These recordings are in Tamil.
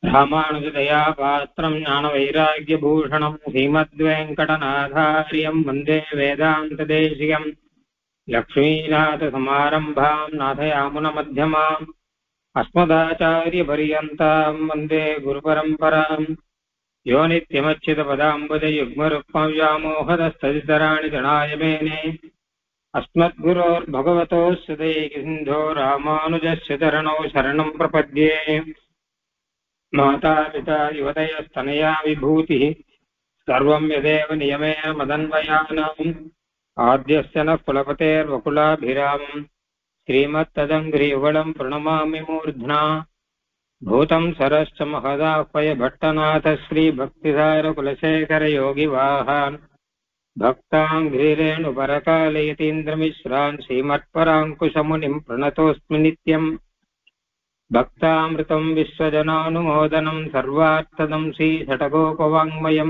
ராமானுஜதயா பாத்திரம் ஞானவைராக்கியபூஷணம் ஸ்ரீமத்வேங்கடநாதாரியம் வந்தே வேதாந்ததேசிகம் லக்ஷ்மீநாதசமாரம்பாம் நாதயாமுனமध्यமாம் அஸ்மதாச்சாரியபரியந்தாம் வந்தே குருபரம்பராம் யோ நித்யமच्युतपदाम्बुजयुग्मरुक्मव्यामोहदस्तदितराणि जनायमेने अस्मद्गुरोर्भगवतोऽस्य दैकसिन्धो रामानुजस्य चरणौ शरणं प्रपद्ये। माता पिता युवतयस्तनया विभूतिः सर्वं यदेव नियमेन मदन्वयानाम् आद्यस्य नः कुलपतेर्वकुलाभिरामम् श्रीमत्तदङ्घ्रियुगलं प्रणमामि मूर्ध्ना। भूतं सरश्च महदाह्वय भट्टनाथ श्रीभक्तिसारकुलशेखरयोगिवाहान् भक्ताङ्घ्रिरेणुपरकालयतीन्द्रमिश्रान् श्रीमत्पराङ्कुशमुनिं प्रणतोऽस्मि नित्यम्। भक्तामृतं विश्वजनानुमोदनं सर्वार्थदं श्रीषटकोपवाङ्मयं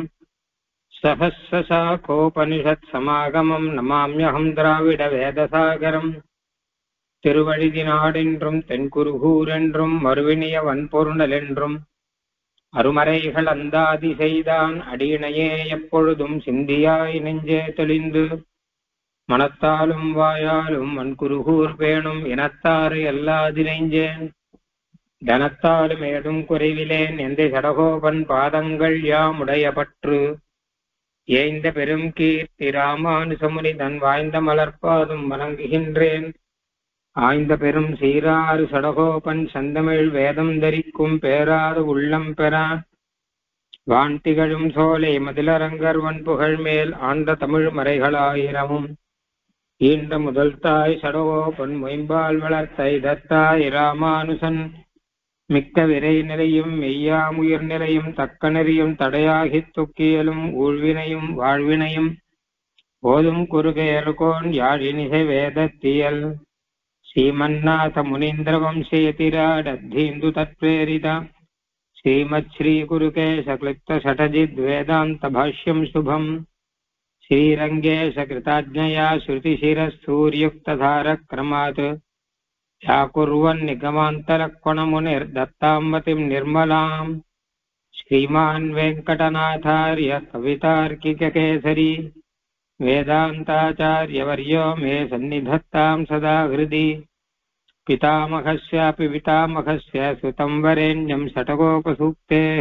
सहस्रशाखोपनिषत्समागमं नमाम्यहं द्राविडवेदसागरम्। திருவழிதினாடென்றும் தென்குருகூரென்றும் மறுவினிய வன்பொருணலென்றும் அருமறைகள் அந்தாதி செய்தான் அடியினையே எப்பொழுதும் சிந்தியாய் நெஞ்சே தெளிந்து மனத்தாலும் வாயாலும் வன்குருகூர் பேணும் இனத்தாறு எல்லாதினைஞ்சேன் தனத்தாலும் ஏதும் குறைவிலேன் எந்த சடகோபன் பாதங்கள் யாமுடைய பற்று ஏய்ந்த பெரும் கீர்த்தி ராமானுசமுனி தன் வாய்ந்த மலர்பாதும் வணங்குகின்றேன்। ஆய்ந்த பெரும் சீராறு சடகோபன் சந்தமிழ் வேதம் தரிக்கும் பேராறு உள்ளம் பெறா வான்திகழும் சோலை மதிலரங்கர் வன்புகழ் மேல் ஆண்ட தமிழ் மறைகளாயிரமும் ஈன்ற முதல் தாய் சடகோபன் மொயம்பால் வளர்த்த இதத்தாய் ராமானுசன் மிக்க விரை நிலையும் மெய்யாமுயிர் நிலையும் தக்க நெறியும் தடையாகி துக்கியலும் ஊழ்வினையும் வாழ்வினையும் போதும் குறுகையர்கோன் யாழினிசை வேதத்தியல் श्रीमन्नाथ मुनीन्द्र वंशयतिराडद्धीन्दु तत्प्रेरिता श्रीमच्छ्री गुरुकेश क्लिप्त षठजिद् वेदांत भाष्यं शुभम् श्रीरंगेश कृताज्ञया श्रुतिशिरसूर्युक्त धारक्रमात् व्याकुर्वन् निगमान्तरक्वणमुनिर्दत्तां मतिं निर्मलाम्। श्रीमान् वेङ्कटनाथार्य कवितार्किककेसरी वेदांताचार्यवर्यो मे सन्निधत्तां सदा हृदि। पितामहस्यापि पितामहस्य सुतं वरेण्यं षट्कोपसूक्तेः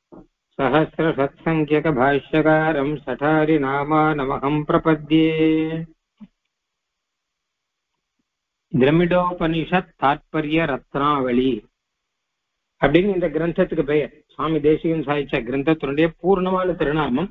सहस्रशत्सङ्ख्यकभाष्यकारं सठारिनामानमहं प्रपद्ये। திரமிடோபனிஷத் தாத்பரிய ரத்னாவளி அப்படின்னு இந்த கிரந்தத்துக்கு பெயர். சுவாமி தேசிகன் சாதிச்ச கிரந்தத்தினுடைய பூர்ணமான திருநாமம்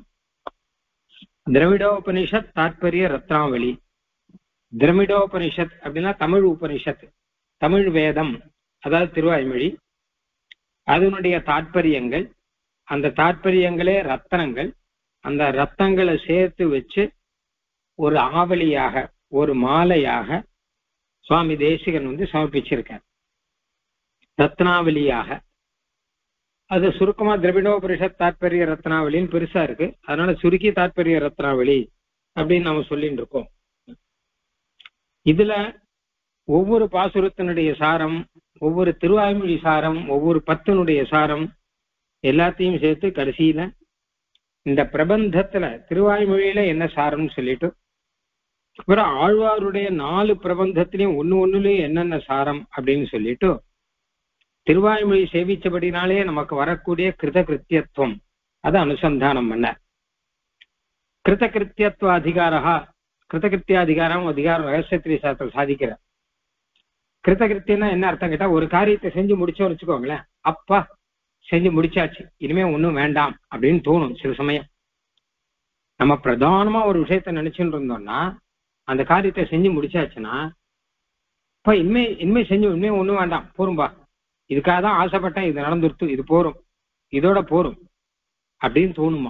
திரமிடோபனிஷத் தாத்பரிய ரத்னாவளி. திரமிடோபனிஷத் அப்படின்னா தமிழ் உபனிஷத், தமிழ் வேதம், அதாவது திருவாய்மொழி, அதனுடைய தாத்பரியங்கள், அந்த தாத்பரியங்களே ரத்தனங்கள், அந்த ரத்தங்களை சேர்த்து வச்சு ஒரு ஆவலியாக ஒரு மாலையாக சுவாமி தேசிகன் சமர்ப்பிச்சிருக்கார். ரத்னாவளியாக அது சுருக்கமா திரவிடோபனிஷத் தாத்பரிய ரத்னாவளின்னு பெருசா இருக்கு, அதனால சுருக்கி தாத்பரிய ரத்னாவளி அப்படின்னு நாம சொல்லிட்டு இருக்கோம். இதுல ஒவ்வொரு பாசுரத்தினுடைய சாரம், ஒவ்வொரு திருவாய்மொழி சாரம், ஒவ்வொரு பத்தினுடைய சாரம் எல்லாத்தையும் சேர்த்து கடைசியில இந்த பிரபந்தத்துல திருவாய்மொழியில என்ன சாரம்னு சொல்லிட்டு அப்புறம் ஆழ்வாருடைய 4 பிரபந்தத்திலையும் ஒண்ணுலயும் என்னென்ன சாரம் அப்படின்னு சொல்லிட்டு திருவாய்மொழி சேவிச்சபடினாலே நமக்கு வரக்கூடிய கிருதகிருத்தியத்துவம் அதை அனுசந்தானம் பண்ண. கிருதகிருத்தியத்துவ அதிகாரா, கிருதகிருத்தியாதிகாரம் அதிகாரம் ரகசியத்திரி சாஸ்திரம் சாதிக்கிற. கிருதகிருத்தியம்னா என்ன அர்த்தம் கேட்டா, ஒரு காரியத்தை செஞ்சு முடிச்சோம் வச்சுக்கோங்களேன், அப்பா செஞ்சு முடிச்சாச்சு இனிமே ஒன்றும் வேண்டாம் அப்படின்னு தோணும். சில சமயம் நம்ம பிரதானமா ஒரு விஷயத்த நினைச்சுட்டு இருந்தோம்னா அந்த காரியத்தை செஞ்சு முடிச்சாச்சுன்னா இப்ப இனிமே செஞ்சு இனிமே ஒண்ணும் வேண்டாம், போரும்பா, இதுக்காக தான் ஆசைப்பட்டேன், இது நடந்துருத்து, இது போரும், இதோட போரும் அப்படின்னு தோணுமா?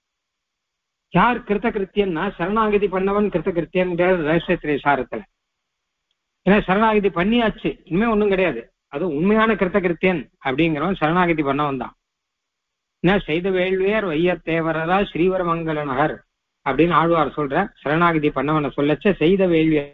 யார் கிருத்தகிருத்தியன்னா சரணாகதி பண்ணவன் கிருத்தகிருத்தியன் ரகசியத்திரை சாரத்துல. ஏன்னா சரணாகதி பண்ணியாச்சு, இனிமே ஒண்ணும் கிடையாது, அது உண்மையான கிருத்தகிருத்தியன் அப்படிங்கிறவன் சரணாகதி பண்ணவன் தான். ஏன்னா செய்த வேள்வியர் வையத்தேவரரா ஸ்ரீவரமங்கல நகர் அப்படின்னு ஆழ்வார் சொல்ற. சரணாகதி பண்ணவனை சொல்லச்ச செய்த வேள்வியர்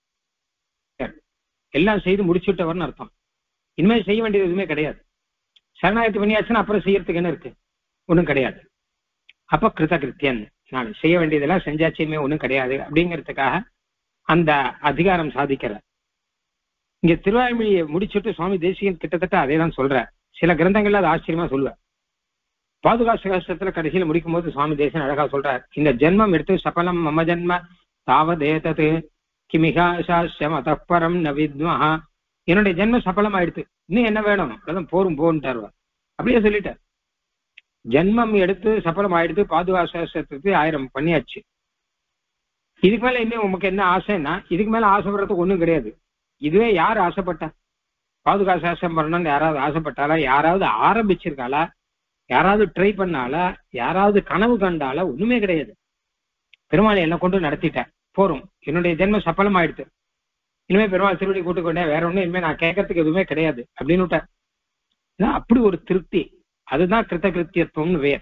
எல்லாம் செய்து முடிச்சுட்டவர்னு அர்த்தம். இனிமேல் செய்ய வேண்டியது எதுவுமே கிடையாது. சரணாகதி பண்ணியாச்சுன்னா அப்புறம் செய்யறதுக்கு என்ன இருக்கு? ஒண்ணும் கிடையாது. அப்ப கிருதகிருத்தியன், நான் செய்ய வேண்டியதெல்லாம் செஞ்சாச்சுமே ஒண்ணும் கிடையாது அப்படிங்கிறதுக்காக அந்த அதிகாரம் சாதிக்கிறார். இங்க திருவாய்மொழியை முடிச்சுட்டு சுவாமி தேசிகன் கிட்டத்தட்ட அதே தான் சொல்ற. சில கிரந்தங்கள்ல அது ஆச்சரியமா சொல்லுவார். பாதுகாச கஷ்டத்துல கடைசியில முடிக்கும் போது சுவாமி தேசிகன் அழகா சொல்றார், இந்த ஜென்மம் எடுத்து சபலம் மம ஜன்ம தாவதேதது கிமிகாசாஸ்யம் அதப்பரம் ந வித்மஹா. என்னுடைய ஜென்மம் சபலம் ஆயிடுத்து, இன்னும் என்ன வேணும், அதான் போரும் போன்ட்டார். அப்படியே சொல்லிட்டார். ஜென்மம் எடுத்து சபலம் ஆயிடுத்து, பாதுகாசத்துக்கு 1000 பண்ணியாச்சு. இதுக்கு மேல இன்னும் உமக்கு என்ன ஆசைன்னா, இதுக்கு மேல ஆசைப்படுறதுக்கு ஒண்ணும் கிடையாது. இதுவே யார் ஆசைப்பட்டா? பாதுகாசாசம் பண்ணணும்னு யாராவது ஆசைப்பட்டாலா? யாராவது ஆரம்பிச்சிருக்காளா? யாராவது ட்ரை பண்ணாலா? யாராவது கனவு கண்டாலா? ஒண்ணுமே கிடையாது. பெருமாளை என்ன கொண்டு நடத்திட்டேன், போரும், என்னுடைய ஜென்மம் சப்பலம் ஆயிடுத்து, இனிமே பெருமாள் திருவடி கூட்டுக்கொண்டே, வேற ஒண்ணும் இனிமே நான் கேட்கறதுக்கு எதுவுமே கிடையாது அப்படின்னு விட்டார். அப்படி ஒரு திருப்தி, அதுதான் கிருத்தகிருத்தியத்துவம்னு வேர்.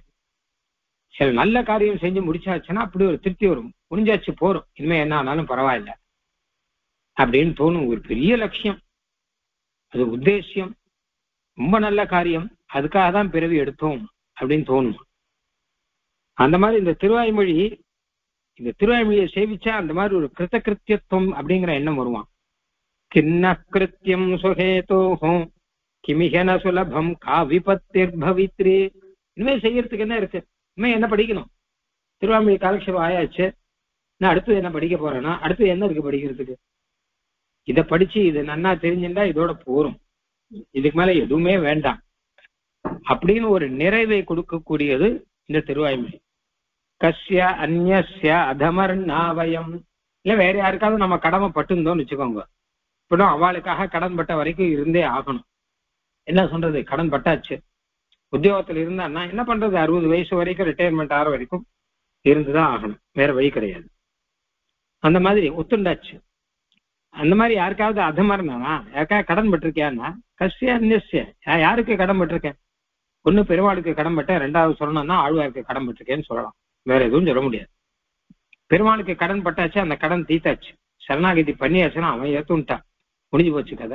சில நல்ல காரியம் செஞ்சு முடிச்சாச்சுன்னா அப்படி ஒரு திருப்தி வரும். முடிஞ்சாச்சு, போரும், இனிமே என்ன ஆனாலும் பரவாயில்ல அப்படின்னு தோணும். ஒரு பெரிய லட்சியம், அது உத்தேசியம், ரொம்ப நல்ல காரியம், அதுக்காக தான் பிறவி எடுத்தோம் அப்படின்னு தோணும். அந்த மாதிரி இந்த திருவாய்மொழியை சேவிச்சா அந்த மாதிரி ஒரு கிருத்தகிருத்தியத்துவம் அப்படிங்கிற எண்ணம் வருவான். கிண்ண கிருத்தியம் சுகேதோஹம் கிமிகன சுலபம் காவிபத்திர் பவித்ரி. இனிமே செய்யறதுக்கு என்ன இருக்கு? இனிமே என்ன படிக்கணும்? திருவாய்மொழி காலக்ஷேபம் ஆயாச்சு, நான் அடுத்தது என்ன படிக்க போறேன்னா, அடுத்தது என்ன இருக்கு படிக்கிறதுக்கு? இதை படிச்சு இது நன்னா தெரிஞ்சுட்டா இதோட போரும், இதுக்கு மேல எதுவுமே வேண்டாம் அப்படின்னு ஒரு நிறைவை கொடுக்கக்கூடியது இந்த திருவாய்மொழி. கஸ்ய அந்நிய அதமர் நாவயம். இல்ல வேற யாருக்காவது நம்ம கடமை பட்டுந்தோம்னு வச்சுக்கோங்க, இப்ப அவளுக்காக கடன் பட்ட வரைக்கும் இருந்தே ஆகணும். என்ன சொல்றது, கடன் பட்டாச்சு, உத்தியோகத்துல இருந்தான்னா என்ன பண்றது, 60 வயசு வரைக்கும் ரிட்டையர்மெண்ட் ஆகிற வரைக்கும் இருந்துதான் ஆகணும், வேற வழி கிடையாது. அந்த மாதிரி ஒத்துண்டாச்சு. அந்த மாதிரி யாருக்காவது அதமர்னா, யாருக்காவது கடன் பட்டிருக்கியான்னா, கஸ்ய அந்நிய, யாருக்கு கடன் பட்டிருக்கேன்? ஒண்ணு பெருமாளுக்கு கடன் பட்ட, ரெண்டாவது சொல்லணும்னா ஆழ்வாருக்கு கடன் பட்டிருக்கேன்னு சொல்லலாம், வேற எதுவும் சொல்ல முடியாது. பெருமாளுக்கு கடன் பட்டாச்சு, அந்த கடன் தீத்தாச்சு, சரணாகதி பண்ணியாச்சுன்னா அவன் ஏத்துட்டான், முடிஞ்சு போச்சு கதை.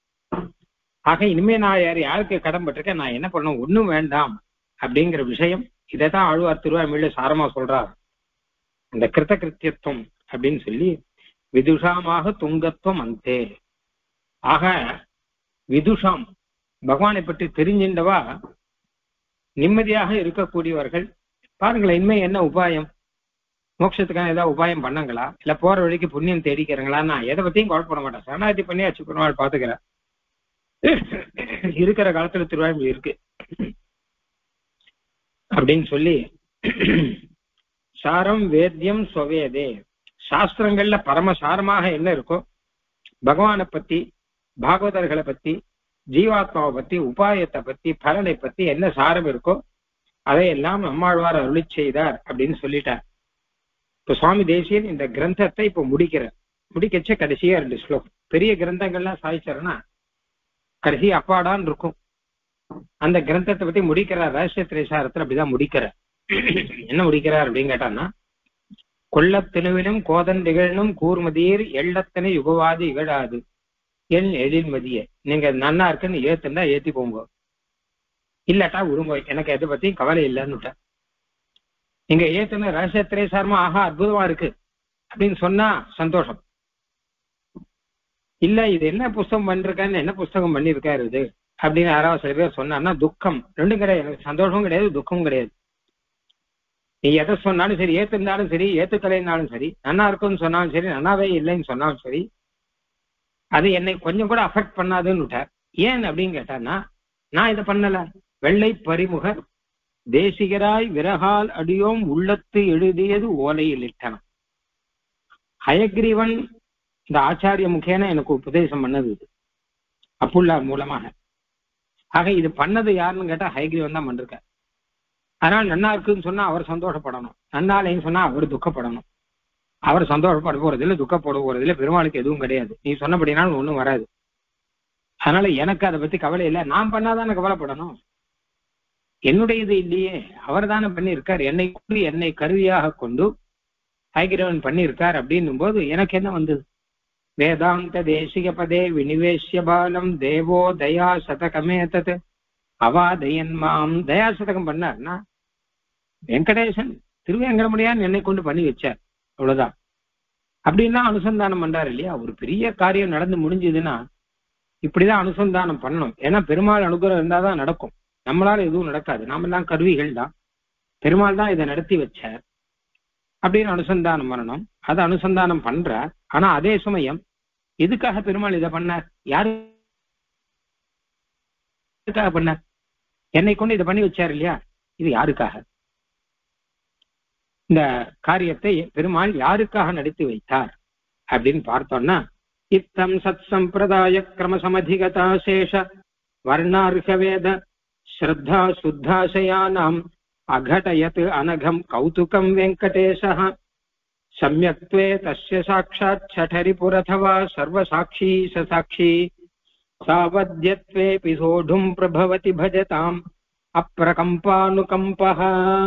ஆக இனிமே நான் யாருக்கு கடன் பட்டிருக்கேன், நான் என்ன பண்ணணும், ஒண்ணும் வேண்டாம் அப்படிங்கிற விஷயம். இதைத்தான் ஆழ்வார் திருவாய்மொழியில சாரமா சொல்றார், அந்த கிருத்தகிருத்தியத்துவம் அப்படின்னு சொல்லி. விதுஷாமாக துங்கத்துவம் அந்தே. ஆக விதுஷாம், பகவானை பற்றி தெரிஞ்சின்றவா நிம்மதியாக இருக்கக்கூடியவர்கள். பாருங்களேன், இனிமே என்ன உபாயம், மோட்சத்துக்கான ஏதாவது உபாயம் பண்ணங்களா, இல்ல போற வழிக்கு புண்ணியம் தேடிக்கிறீங்களான்னா எதை பத்தியும் கவலைப்பட மாட்டேன். சரணாகதி பண்ணி அச்சு பெருமாள் பாத்துக்கிறேன். இருக்கிற காலத்துல திருவாய்மொழி இருக்கு அப்படின்னு சொல்லி, சாரம் வேத்தியம் ஸ்வவேதே, சாஸ்திரங்கள்ல பரமசாரமாக என்ன இருக்கோ, பகவானை பத்தி, பாகவதர்களை பத்தி, ஜீவாத்மாவை பத்தி, உபாயத்தை பத்தி, பலனை பத்தி என்ன சாரம் இருக்கோ அதையெல்லாம் நம்மாழ்வார் அருளி செய்தார் அப்படின்னு சொல்லிட்டார். இப்ப சுவாமி தேசியன் இந்த கிரந்தத்தை இப்ப முடிக்கச்ச கடைசியா 2 ஸ்லோகம். பெரிய கிரந்தங்கள்லாம் சாதிச்சாருன்னா கடைசி அப்பாடான்னு இருக்கும். அந்த கிரந்தத்தை பத்தி முடிக்கிறார், ரகசிய திரைசாரத்துல அப்படிதான் முடிக்கிறார். என்ன முடிக்கிறார் அப்படின்னு கேட்டான்னா, கொள்ளத்தினுவினும் கோதன் திகழனும் கூர்மதியர் எள்ளத்தனை யுகவாதி இகழாது என் எழில்மதிய. நீங்க நன்னா இருக்குன்னு ஏத்துண்டா ஏத்தி போங்க, இல்லாட்டா உருங்க, எனக்கு எதை பத்தியும் கவலை இல்லைன்னு. நீங்க ஏத்துன ரகசிய திரைசாரமா ஆஹா அற்புதமா இருக்கு அப்படின்னு சொன்னா சந்தோஷம். இல்ல இது என்ன புஸ்தகம் பண்ணிருக்கான்னு, என்ன புஸ்தகம் பண்ணிருக்காரு இது அப்படின்னு யாராவது சில பேர் சொன்னான்னா துக்கம். ரெண்டும் கிடையாது, எனக்கு சந்தோஷமும் கிடையாது, துக்கமும் கிடையாது. நீ எதை சொன்னாலும் சரி, ஏத்துனாலும் சரி, ஏத்துக்கலைன்னாலும் சரி, நன்னா இருக்குன்னு சொன்னாலும் சரி, நன்னாவே இல்லைன்னு சொன்னாலும் சரி, அது என்னை கொஞ்சம் கூட அஃபெக்ட் பண்ணாதுன்னு விட்டார். ஏன் அப்படின்னு கேட்டான்னா, நான் இதை பண்ணல. வெள்ளை பரிமுக தேசிகராய் விரகால் அடியோம் உள்ளத்து எழுதியது ஓலையில் இட்டன. ஹயக்ரீவன் இந்த ஆச்சாரிய முகேன எனக்கு உபதேசம் பண்ணது இது, அப்புள்ளார் மூலமாக. ஆக இது பண்ணது யாருன்னு கேட்டா ஹயக்ரீவன் தான் பண்ணிருக்க. அதனால நன்னா இருக்குன்னு சொன்னா அவர் சந்தோஷப்படணும், நன்னா இல்லைன்னு சொன்னா அவர் துக்கப்படணும். அவர் சந்தோஷப்பட போறதில்லை, துக்கப்பட போறதில்லை, பெருமாளுக்கு எதுவும் கிடையாது. நீ சொன்னபடினாலும் ஒண்ணும் வராது. அதனால எனக்கு அதை பத்தி கவலை இல்லை, நான் பண்ணாதானே கவலைப்படணும், என்னுடைய இது இல்லையே, அவர் தானே பண்ணியிருக்கார், என்னை கருவியாக கொண்டு ஹயக்ரீவன் பண்ணியிருக்கார் அப்படின்னும் போது எனக்கு என்ன வந்தது. வேதாந்த தேசிக பதே வினிவேஷ்ய பாலம் தேவோ தயா சதகமேதத் அவாதயன்மாம் தயாசதகம் பண்ணார்னா வெங்கடேசன் திருவேங்கடமுடியான் என்னை கொண்டு பண்ணி வச்சார், அவ்வளவுதான். அப்படின்னா அனுசந்தானம் பண்றாரு இல்லையா? ஒரு பெரிய காரியம் நடந்து முடிஞ்சதுன்னா இப்படிதான் அனுசந்தானம் பண்ணணும். ஏன்னா பெருமாள் அனுகிரகம் இருந்தாதான் நடக்கும், நம்மளால எதுவும் நடக்காது, நாமெல்லாம் கருவிகள் தான், பெருமாள் தான் இதை நடத்தி வச்சார் அப்படின்னு அனுசந்தானம் பண்ணணும். அதை அனுசந்தானம் பண்றார். ஆனா அதே சமயம் எதுக்காக பெருமாள் இதை பண்ணார், யாருக்காக பண்ணார்? என்னை கொண்டு இதை பண்ணி வச்சார் இல்லையா, இது யாருக்காக? இந்த காரியத்தை பெருமாள் யாருக்காக நடத்தி வைத்தார் அப்படின்னு பார்த்தோம்னா, இத்தம் சத் சம்பிரதாய கிரமசமதிகதா சேஷ வர்ணார்ஹ வேத ஸ்ரத்தா சுத்தாசயானாம் அகடயத் அனகம் கௌதுகம் வெங்கடேஷः சம்யக்த்வே தஸ்ய சாட்சாத் சடரிபுரதவா சர்வசாட்சி சசாட்சி சாவத்யத்வே சோடும் பிரபவதி பஜதாம் அப்ரகம்பானுகம்பஹ.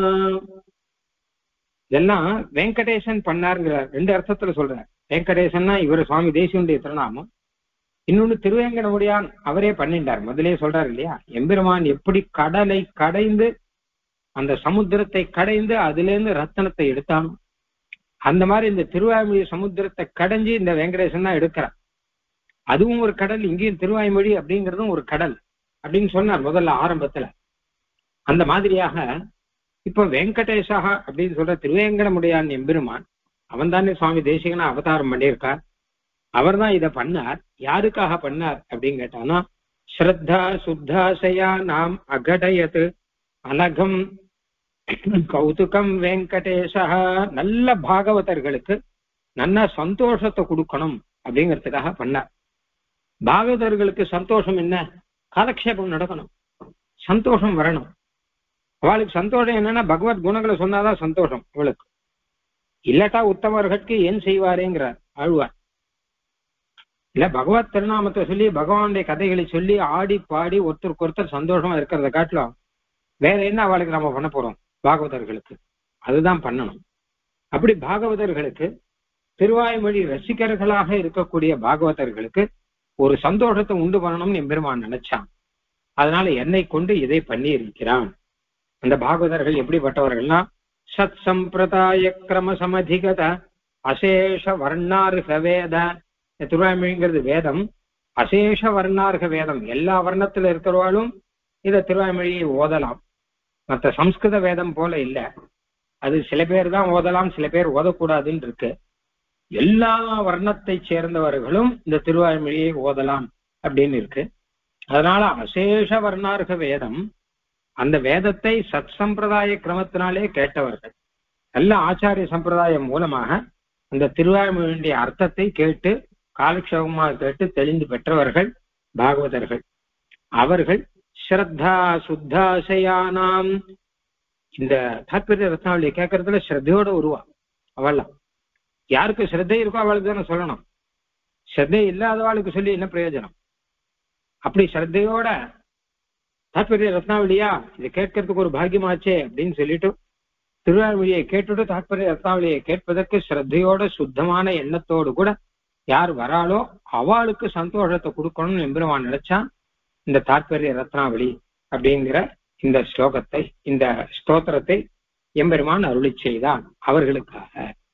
இதெல்லாம் வெங்கடேசன் பண்ணாருங்கிறார். ரெண்டு அர்த்தத்துல சொல்றார். வெங்கடேசன்னா இவர் சுவாமி தேசியனுடைய திருநாமம், இன்னொன்னு திருவேங்கடமுடியான் அவரே பண்ணிட்டார். முதலே சொல்றாரு இல்லையா, எம்பெருமான் எப்படி கடலை கடைந்து அந்த சமுத்திரத்தை கடைந்து அதுல இருந்து ரத்தனத்தை எடுத்தானோ அந்த மாதிரி இந்த திருவாய்மொழி சமுத்திரத்தை கடைஞ்சி இந்த வெங்கடேசன் தான் எடுக்கிறார். அதுவும் ஒரு கடல், இங்கேயும் திருவாய்மொழி அப்படிங்கிறதும் ஒரு கடல் அப்படின்னு சொன்னார் முதல்ல ஆரம்பத்துல. அந்த மாதிரியாக இப்ப வெங்கடேஷா அப்படின்னு சொல்ற திருவேங்கடமுடியான் எம்பெருமான் அவன் தானே சுவாமி தேசிகனா அவதாரம் பண்ணியிருக்கார். அவர் தான் இதை பண்ணார். யாருக்காக பண்ணார் அப்படின்னு கேட்டானா, ஸ்ரத்தா சுத்தாசயா நாம் அகடயத் அனகம் கௌதுகம் வெங்கடேஷா, நல்ல பாகவதர்களுக்கு நல்ல சந்தோஷத்தை கொடுக்கணும் அப்படிங்கிறதுக்காக பண்ணார். பாகவதர்களுக்கு சந்தோஷம் என்ன, காலக்ஷேபம் நடக்கணும், சந்தோஷம் வரணும். அவளுக்கு சந்தோஷம் என்னன்னா பகவத் குணங்களை சொன்னாதான் சந்தோஷம் அவளுக்கு. இல்லட்டா உத்தமர்களுக்கு ஏன் செய்வாரேங்கிறார் ஆழ்வார். இல்ல பகவத் திருநாமத்தை சொல்லி பகவானுடைய கதைகளை சொல்லி ஆடி பாடி ஒருத்தருக்கு ஒருத்தர் சந்தோஷமா இருக்கிறத காட்டிலும் வேற என்ன அவளுக்கு நம்ம பண்ண போறோம் பாகவதர்களுக்கு? அதுதான் பண்ணணும். அப்படி பாகவதர்களுக்கு திருவாய்மொழி ரசிகர்களாக இருக்கக்கூடிய பாகவதர்களுக்கு ஒரு சந்தோஷத்தை உண்டு பண்ணணும்னு எம்பெருமான் நினைச்சான். அதனால என்னை கொண்டு இதை பண்ணி இருக்கிறான். அந்த பாகவதர்கள் எப்படிப்பட்டவர்கள்னா, சத் சம்பிரதாய கிரம சமதிகத அசேஷ வர்ணார்ஹ வேத. திருவாய்மொழிங்கிறது வேதம், அசேஷ வர்ணார்ஹ வேதம். எல்லா வர்ணத்துல இருக்கிறவாளும் இதை திருவாய்மொழியை ஓதலாம். மற்ற சம்ஸ்கிருத வேதம் போல இல்லை, அது சில பேர் தான் ஓதலாம், சில பேர் ஓதக்கூடாதுன்னு இருக்கு. எல்லா வர்ணத்தை சேர்ந்தவர்களும் இந்த திருவாய்மொழியை ஓதலாம் அப்படின்னு இருக்கு. அதனால அசேஷ வர்ணார்ஹ வேதம், அந்த வேதத்தை சத் சம்பிரதாய கிரமத்தினாலே கேட்டவர்கள், நல்ல ஆச்சாரிய சம்பிரதாயம் மூலமாக அந்த திருவாய்மொழியுடைய அர்த்தத்தை கேட்டு காலக்ஷேபமாக கேட்டு தெளிந்து பெற்றவர்கள் பாகவதர்கள். அவர்கள் ஸ்ரத்தா சுத்தாசயானாம், இந்த தாத்பரிய ரத்னாவளியை கேட்கறதுல ஸ்ரத்தையோட உருவா. அவள்லாம் யாருக்கு ஸ்ரத்தை இருக்கோ அவளுக்கு தானே சொல்லணும், ஸ்ரத்தை இல்லாதவாளுக்கு சொல்லி என்ன பிரயோஜனம்? அப்படி ஸ்ரத்தையோட தாத்பரிய ரத்னாவளியா இது கேட்கறதுக்கு ஒரு பாக்கியமாச்சே அப்படின்னு சொல்லிட்டு திருவாய்மொழியை கேட்டுட்டு தாத்பரிய ரத்னாவளியை கேட்பதற்கு ஸ்ரத்தையோட சுத்தமான எண்ணத்தோடு கூட யார் வராளோ அவளுக்கு சந்தோஷத்தை கொடுக்கணும்னு எம்பெருமான் நினைச்சான். இந்த தாத்பரிய ரத்னாவளி அப்படிங்கிற இந்த ஸ்லோகத்தை, இந்த ஸ்தோத்திரத்தை எம்பெருமான் அருளி செய்தான் அவர்களுக்காக.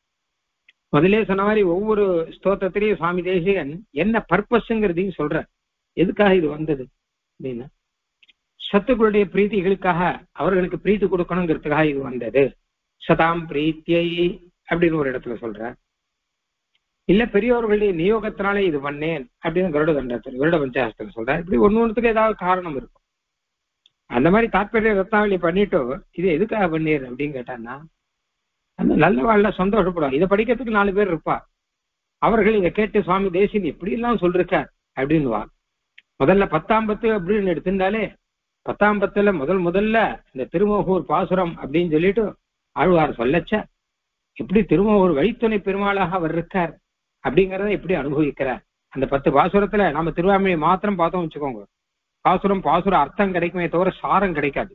முதலே சொன்ன மாதிரி ஒவ்வொரு ஸ்தோத்திரத்திலையும் சுவாமி தேசிகன் என்ன பர்பஸ்ங்கிறதையும் சொல்ற. எதுக்காக இது வந்தது அப்படின்னா, சத்துக்களுடைய பிரீத்திகளுக்காக, அவர்களுக்கு பிரீத்தி கொடுக்கணுங்கிறதுக்காக இது வந்தது. சதாம் பிரீத்தியை அப்படின்னு ஒரு இடத்துல சொல்ற. இல்ல பெரியவர்களுடைய நியோகத்தினாலே இது பண்ணேன் அப்படின்னு கருட தண்டத்தில் கருட பஞ்சாசத்துல சொல்ற. இப்படி ஒண்ணுத்துக்கு ஏதாவது காரணம் இருக்கும். அந்த மாதிரி தாத்பரிய ரத்னாவளி பண்ணிட்டு இது எதுக்காக பண்ணீர் அப்படின்னு கேட்டான்னா, அந்த நல்ல வாழ்ல சந்தோஷப்படும். இதை படிக்கிறதுக்கு 4 பேர் இருப்பா. அவர்கள் இதை கேட்டு சுவாமி தேசியன் எப்படி எல்லாம் சொல்லிருக்கார் அப்படின்னுவா. முதல்ல 10ஆம் பத்து அப்படின்னு எடுத்திருந்தாலே 10ஆம் பத்துல முதல்ல இந்த திருமோகூர் பாசுரம் அப்படின்னு சொல்லிட்டு ஆழ்வார் சொல்லச்ச, எப்படி திருமோகூர் வழித்துணை பெருமாளாக அவர் இருக்கார் அப்படிங்கிறத எப்படி அனுபவிக்கிறார். அந்த 10 பாசுரத்துல நம்ம திருவாய்மொழி மாத்திரம் பார்த்தோம் வச்சுக்கோங்க, பாசுர அர்த்தம் கிடைக்குமே தவிர சாரம் கிடைக்காது.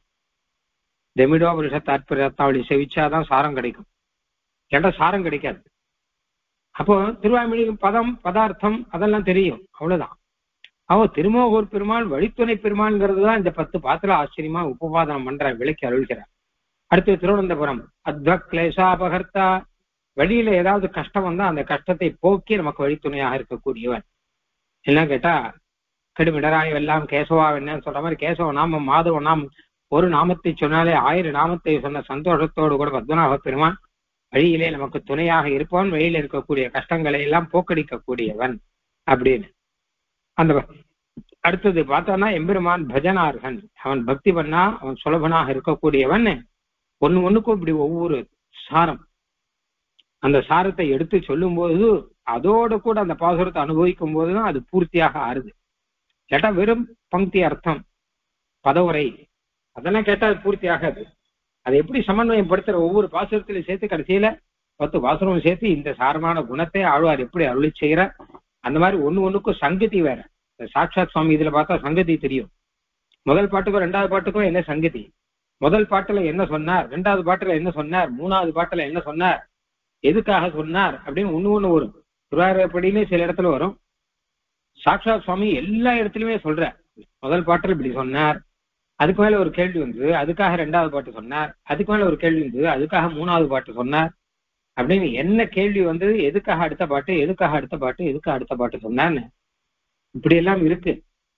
தெமிடோ வருஷ தாத்பரிய ரத்னாவளி செவிச்சாதான் சாரம் கிடைக்கும், ஏன்டா சாரம் கிடைக்காது. அப்போ திருவாய்மொழி பதம் பதார்த்தம் அதெல்லாம் தெரியும், அவ்வளவுதான். அவன் திருமோகூர் பெருமாள் வழித்துணை பெருமாள்ங்கிறது தான் இந்த 10 பாத்துல ஆச்சரியமா உபபாதனம் பண்ற விலைக்கு அருள்கிறார். அடுத்து திருவனந்தபுரம் அத்வக் கிளேசாபகர்த்தா, வழியில ஏதாவது கஷ்டம் வந்தா அந்த கஷ்டத்தை போக்கி நமக்கு வழித்துணையாக இருக்கக்கூடியவன். என்ன கேட்டா கெடுமிடராய் எல்லாம் கேசவா என்னன்னு சொல்ற மாதிரி கேசவ நாமம் மாதவ நாமம் ஒரு நாமத்தை சொன்னாலே 1000 நாமத்தை சொன்ன சந்தோஷத்தோடு கூட பத்மநாப பெருமான் வழியிலே நமக்கு துணையாக இருப்பவன், வழியில இருக்கக்கூடிய கஷ்டங்களை எல்லாம் போக்கடிக்கக்கூடியவன் அப்படின்னு. அந்த அடுத்தது பார்த்தோம்னா எம்பெருமான் பஜனார்கன், அவன் பக்தி பண்ணா அவன் சுலபனாக இருக்கக்கூடியவன். ஒண்ணுக்கும் இப்படி ஒவ்வொரு சாரம், அந்த சாரத்தை எடுத்து சொல்லும் போது அதோட கூட அந்த பாசுரத்தை அனுபவிக்கும் போதுதான் அது பூர்த்தியாக ஆறுது. கேட்டா வெறும் பங்கி அர்த்தம் பதவுரை அதெல்லாம் கேட்டா அது பூர்த்தி ஆகாது. அதை எப்படி சமன்வயம் படுத்துற ஒவ்வொரு பாசுரத்திலையும் சேர்த்து கடைசியில 10 பாசுரம் சேர்த்து இந்த சாரமான குணத்தை ஆழ்வார் எப்படி அருளி செய்யற, அந்த மாதிரி ஒண்ணுக்கும் சங்கதி வேற. சாட்சாத் சுவாமி இதுல பார்த்தா சங்கதி தெரியும். முதல் பாட்டுக்கும் 2வது பாட்டுக்கும் என்ன சங்கதி, முதல் பாட்டுல என்ன சொன்னார், 2வது பாட்டுல என்ன சொன்னார், 3வது பாட்டுல என்ன சொன்னார், எதுக்காக சொன்னார் அப்படின்னு ஒண்ணு வரும். திருவாரூர்படியிலே சில இடத்துல வரும். சாட்சாத் சுவாமி எல்லா இடத்துலயுமே சொல்ற, முதல் பாட்டுல இப்படி சொன்னார், அதுக்கு மேல ஒரு கேள்வி வந்து அதுக்காக 2வது பாட்டு சொன்னார், அதுக்கு மேல ஒரு கேள்வி வந்து அதுக்காக 3வது பாட்டு சொன்னார் அப்படின்னு என்ன கேள்வி வந்தது, எதுக்காக அடுத்த பாட்டு, எதுக்காக அடுத்த பாட்டு, எதுக்காக அடுத்த பாட்டு சொன்னான்னு இப்படி எல்லாம் இருக்கு.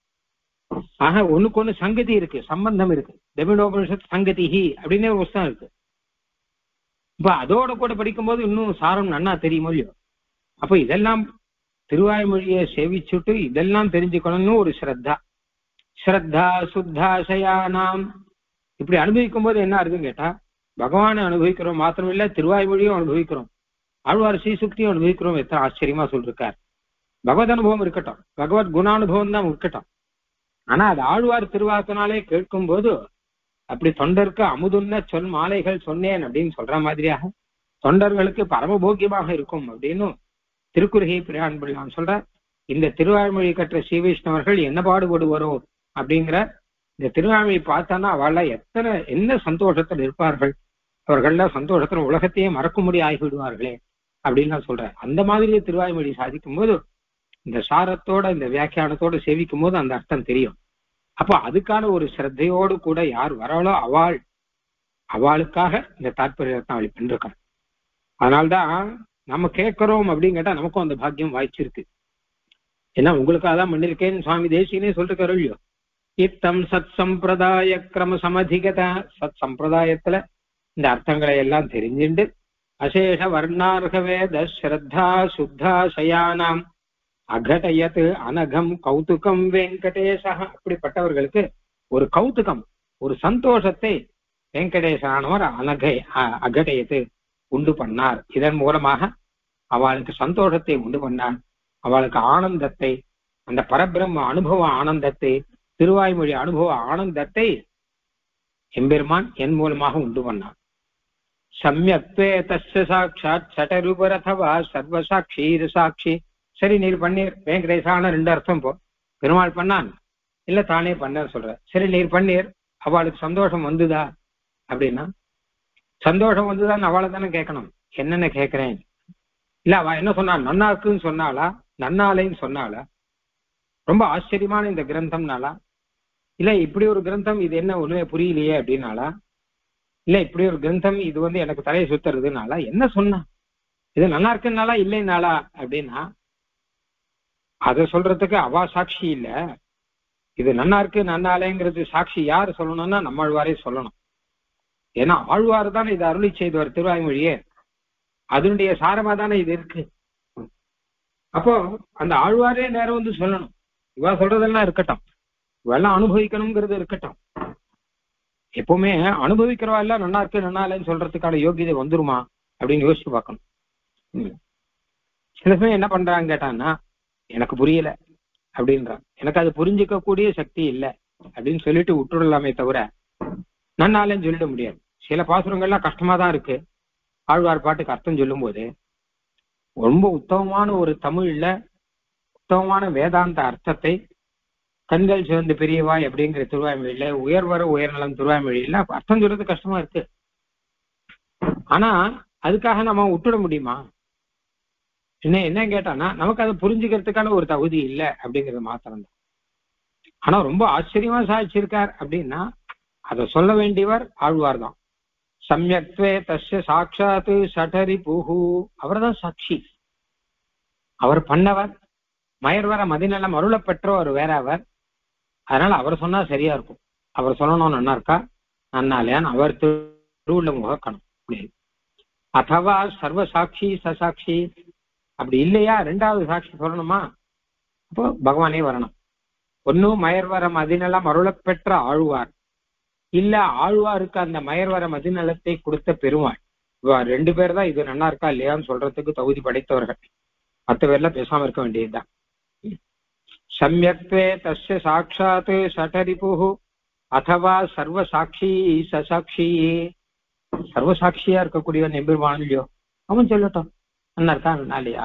ஆக ஒண்ணுக்கு சங்கதி இருக்கு, சம்பந்தம் இருக்கு. தமிழோபனிஷத் சங்கதிஹி அப்படின்னு ஒரு புஸ்தகம் இருக்கு. இப்ப அதோட கூட படிக்கும்போது இன்னும் சாரம் நன்னா தெரியுமோ இல்லையோ. அப்ப இதெல்லாம் திருவாய்மொழியை சேவிச்சுட்டு இதெல்லாம் தெரிஞ்சுக்கணும்னு ஒரு ஸ்ரத்தா. ஸ்ரத்தா சுத்தாசயானாம் இப்படி அனுபவிக்கும் போது என்ன இருக்குன்னு கேட்டா பகவானை அனுபவிக்கிறோம் மாத்திரம் இல்ல, திருவாய்மொழியும் அனுபவிக்கிறோம், ஆழ்வார் ஸ்ரீசுக்தியும் அனுபவிக்கிறோம். எத்தனை ஆச்சரியமா சொல்லிருக்கார். பகவத் அனுபவம் இருக்கட்டும், பகவத் குணானுபவம் தான் இருக்கட்டும். ஆனா அது ஆழ்வார் திருவாக்கினாலே கேட்கும் போது அப்படி தொண்டருக்கு அமுதுன்ன சொல் மாலைகள் சொன்னேன் அப்படின்னு சொல்ற மாதிரியாக தொண்டர்களுக்கு பரமபோக்கியமாக இருக்கும் அப்படின்னு திருக்குறுகை பிரான்படி நான் சொல்றேன். இந்த திருவாய்மொழி கற்ற ஸ்ரீ வைஷ்ணவர்கள் என்ன பாடுபடுவாரோ அப்படிங்கிற இந்த திருவாய்மொழி பார்த்தானா அவள என்ன சந்தோஷத்தில் இருப்பார்கள், அவர்கள சந்தோஷத்துல உலகத்தையே மறக்கும்படி ஆகிவிடுவார்களே அப்படின்னு நான் சொல்றேன். அந்த மாதிரியே திருவாய்மொழி சாதிக்கும் போது இந்த சாரத்தோட இந்த வியாக்கியானத்தோட சேவிக்கும் போது அந்த அர்த்தம் தெரியும். அப்போ அதுக்கான ஒரு ஸ்ரத்தையோடு கூட யார் வராளோ அவளுக்காக இந்த தாற்பயத்தை அவளை பண்ணிருக்காங்க. அதனால்தான் நம்ம கேட்கிறோம் அப்படின்னு கேட்டா நமக்கும் அந்த பாக்கியம் வாய்ச்சிருக்கு. ஏன்னா உங்களுக்காக தான் பண்ணிருக்கேன்னு சுவாமி தேசிகனே சொல்லிருக்காரு இல்லையோ. இத்தம் சத் சம்பிரதாய கிரம சமதிகத, சத் சம்பிரதாயத்துல இந்த அர்த்தங்களை எல்லாம் தெரிஞ்சுண்டு அசேஷ வர்ணார்க வேத ஸ்ரத்தா சுத்தா சயானாம் அகடயத்து அனகம் கௌதுகம் வெங்கடேசா, அப்படிப்பட்டவர்களுக்கு ஒரு கௌதுகம் ஒரு சந்தோஷத்தை வெங்கடேசனானவர் அகடயத்து உண்டு பண்ணார். இதன் மூலமாக அவளுக்கு சந்தோஷத்தை உண்டு பண்ணார், அவளுக்கு ஆனந்தத்தை, அந்த பரபிரம்ம அனுபவ ஆனந்தத்தை, திருவாய்மொழி அனுபவ ஆனந்தத்தை எம்பெருமான் என் மூலமாக உண்டு பண்ணார். சம்யக்வே தஸ்ய சாட்சாத் சடரூபரதவா சர்வசாட்சி சாட்சி. சரி நீர் பண்ணீர் வெங்கடேசான 2 அர்த்தம். போ பெருமாள் பண்ணான் இல்ல தானே பண்ண சொல்ற. சரி நீர் பண்ணீர், அவளுக்கு சந்தோஷம் வந்துதா அப்படின்னா சந்தோஷம் வந்துதான் அவளை தானே கேட்கணும். என்னென்ன கேட்கிறேன் இல்ல அவ என்ன சொன்னா, நன்னாக்குன்னு சொன்னாளா, நன்னாலைன்னு சொன்னாளா, ரொம்ப ஆச்சரியமான இந்த கிரந்தம்னாலா, இல்ல இப்படி ஒரு கிரந்தம் இது என்ன ஒண்ணுமே புரியலையே அப்படின்னாலா, இல்ல இப்படி ஒரு கிரந்தம் இது வந்து எனக்கு தலையை சுத்துறதுனால என்ன சொன்னா, இது நல்லா இருக்குன்னாலா இல்லைன்னாலா அப்படின்னா அதை சொல்றதுக்கு அவா சாட்சி இல்ல. இது நன்னா இருக்கு நன்னாலேங்கிறது சாட்சி யாரு சொல்லணும்னா நம்மாழ்வாரே சொல்லணும். ஏன்னா ஆழ்வார் தானே இதை அருளி செய்தவர் திருவாய்மொழியே, அதனுடைய சாரமா தானே இது இருக்கு. அப்போ அந்த ஆழ்வாரே நேரம் வந்து சொல்லணும். இவா சொல்றதெல்லாம் இருக்கட்டும், இவெல்லாம் அனுபவிக்கணுங்கிறது இருக்கட்டும். எப்பவுமே அனுபவிக்கிறவா எல்லாம் நல்லா இருக்கு நன்னாலேன்னு சொல்றதுக்கான யோகியதை வந்துருமா அப்படின்னு யோசிச்சு பார்க்கணும். சில சமயம் என்ன பண்றாங்க கேட்டான்னா எனக்கு புரியல அப்படின்றான், எனக்கு அது புரிஞ்சிக்க கூடிய சக்தி இல்லை அப்படின்னு சொல்லிட்டு விட்டுடலாமே தவிர நன்னாலேன்னு சொல்லிட முடியாது. சில பாசுரங்கள்லாம் கஷ்டமா தான் இருக்கு. ஆழ்வார் பாட்டுக்கு அர்த்தம் சொல்லும் போது ரொம்ப உத்தமமான ஒரு தமிழ்ல உத்தமமான வேதாந்த அர்த்தத்தை கண்கள் சிவந்து பெரியவாய் அப்படிங்கிற திருவாய்மொழியில உயர்வர உயர்நலம் திருவாய்மொழியில அர்த்தம் சொல்றது கஷ்டமா இருக்கு. ஆனா அதுக்காக நம்ம விட்டுட முடியுமா? என்ன கேட்டானா நமக்கு அதை புரிஞ்சுக்கிறதுக்கான ஒரு தகுதி இல்லை அப்படிங்கிறது மாத்திரம்தான். ஆனா ரொம்ப ஆச்சரியமா சாதிச்சிருக்கார் அப்படின்னா அதை சொல்ல வேண்டியவர் ஆழ்வார் தான். சம்யக்த்வே தஸ்ய சாட்சாத்து சடரி புகு, அவர் தான் சாட்சி. அவர் பண்ணவர், மயர்வர மதிநலம் அருள பெற்றவர் வேற அவர். அதனால அவர் சொன்னா சரியா இருக்கும். அவர் சொல்லணும் நல்லா இருக்கா நன்னா இல்லையான்னு அவர் திருவுள்ள முகக்கணும். அதவா சர்வ சாட்சி சசாட்சி, அப்படி இல்லையா ரெண்டாவது சாட்சி சொல்லணுமா, அப்போ பகவானே வரணும். ஒன்னும் மயர்வர மதிநலம் அருள பெற்ற ஆழ்வார், இல்ல ஆழ்வாருக்கு அந்த மயர்வர மதிநலத்தை கொடுத்த பெருமாள். ரெண்டு பேர் தான் இது நல்லா இருக்கா இல்லையான்னு சொல்றதுக்கு தகுதி படைத்தவர்கள். 10 பேர்ல பேசாம இருக்க வேண்டியதுதான். சம்யக்த்வே தஸ்ய சாட்சாத் சடரிபுஹு அதவா சர்வ சாட்சி சசாட்சி, சர்வசாட்சியா இருக்கக்கூடியவன் எம்பெருமான் இல்லையோ, அவன் சொல்லட்டும் நல்லா இருக்கா நல்லா இல்லையா.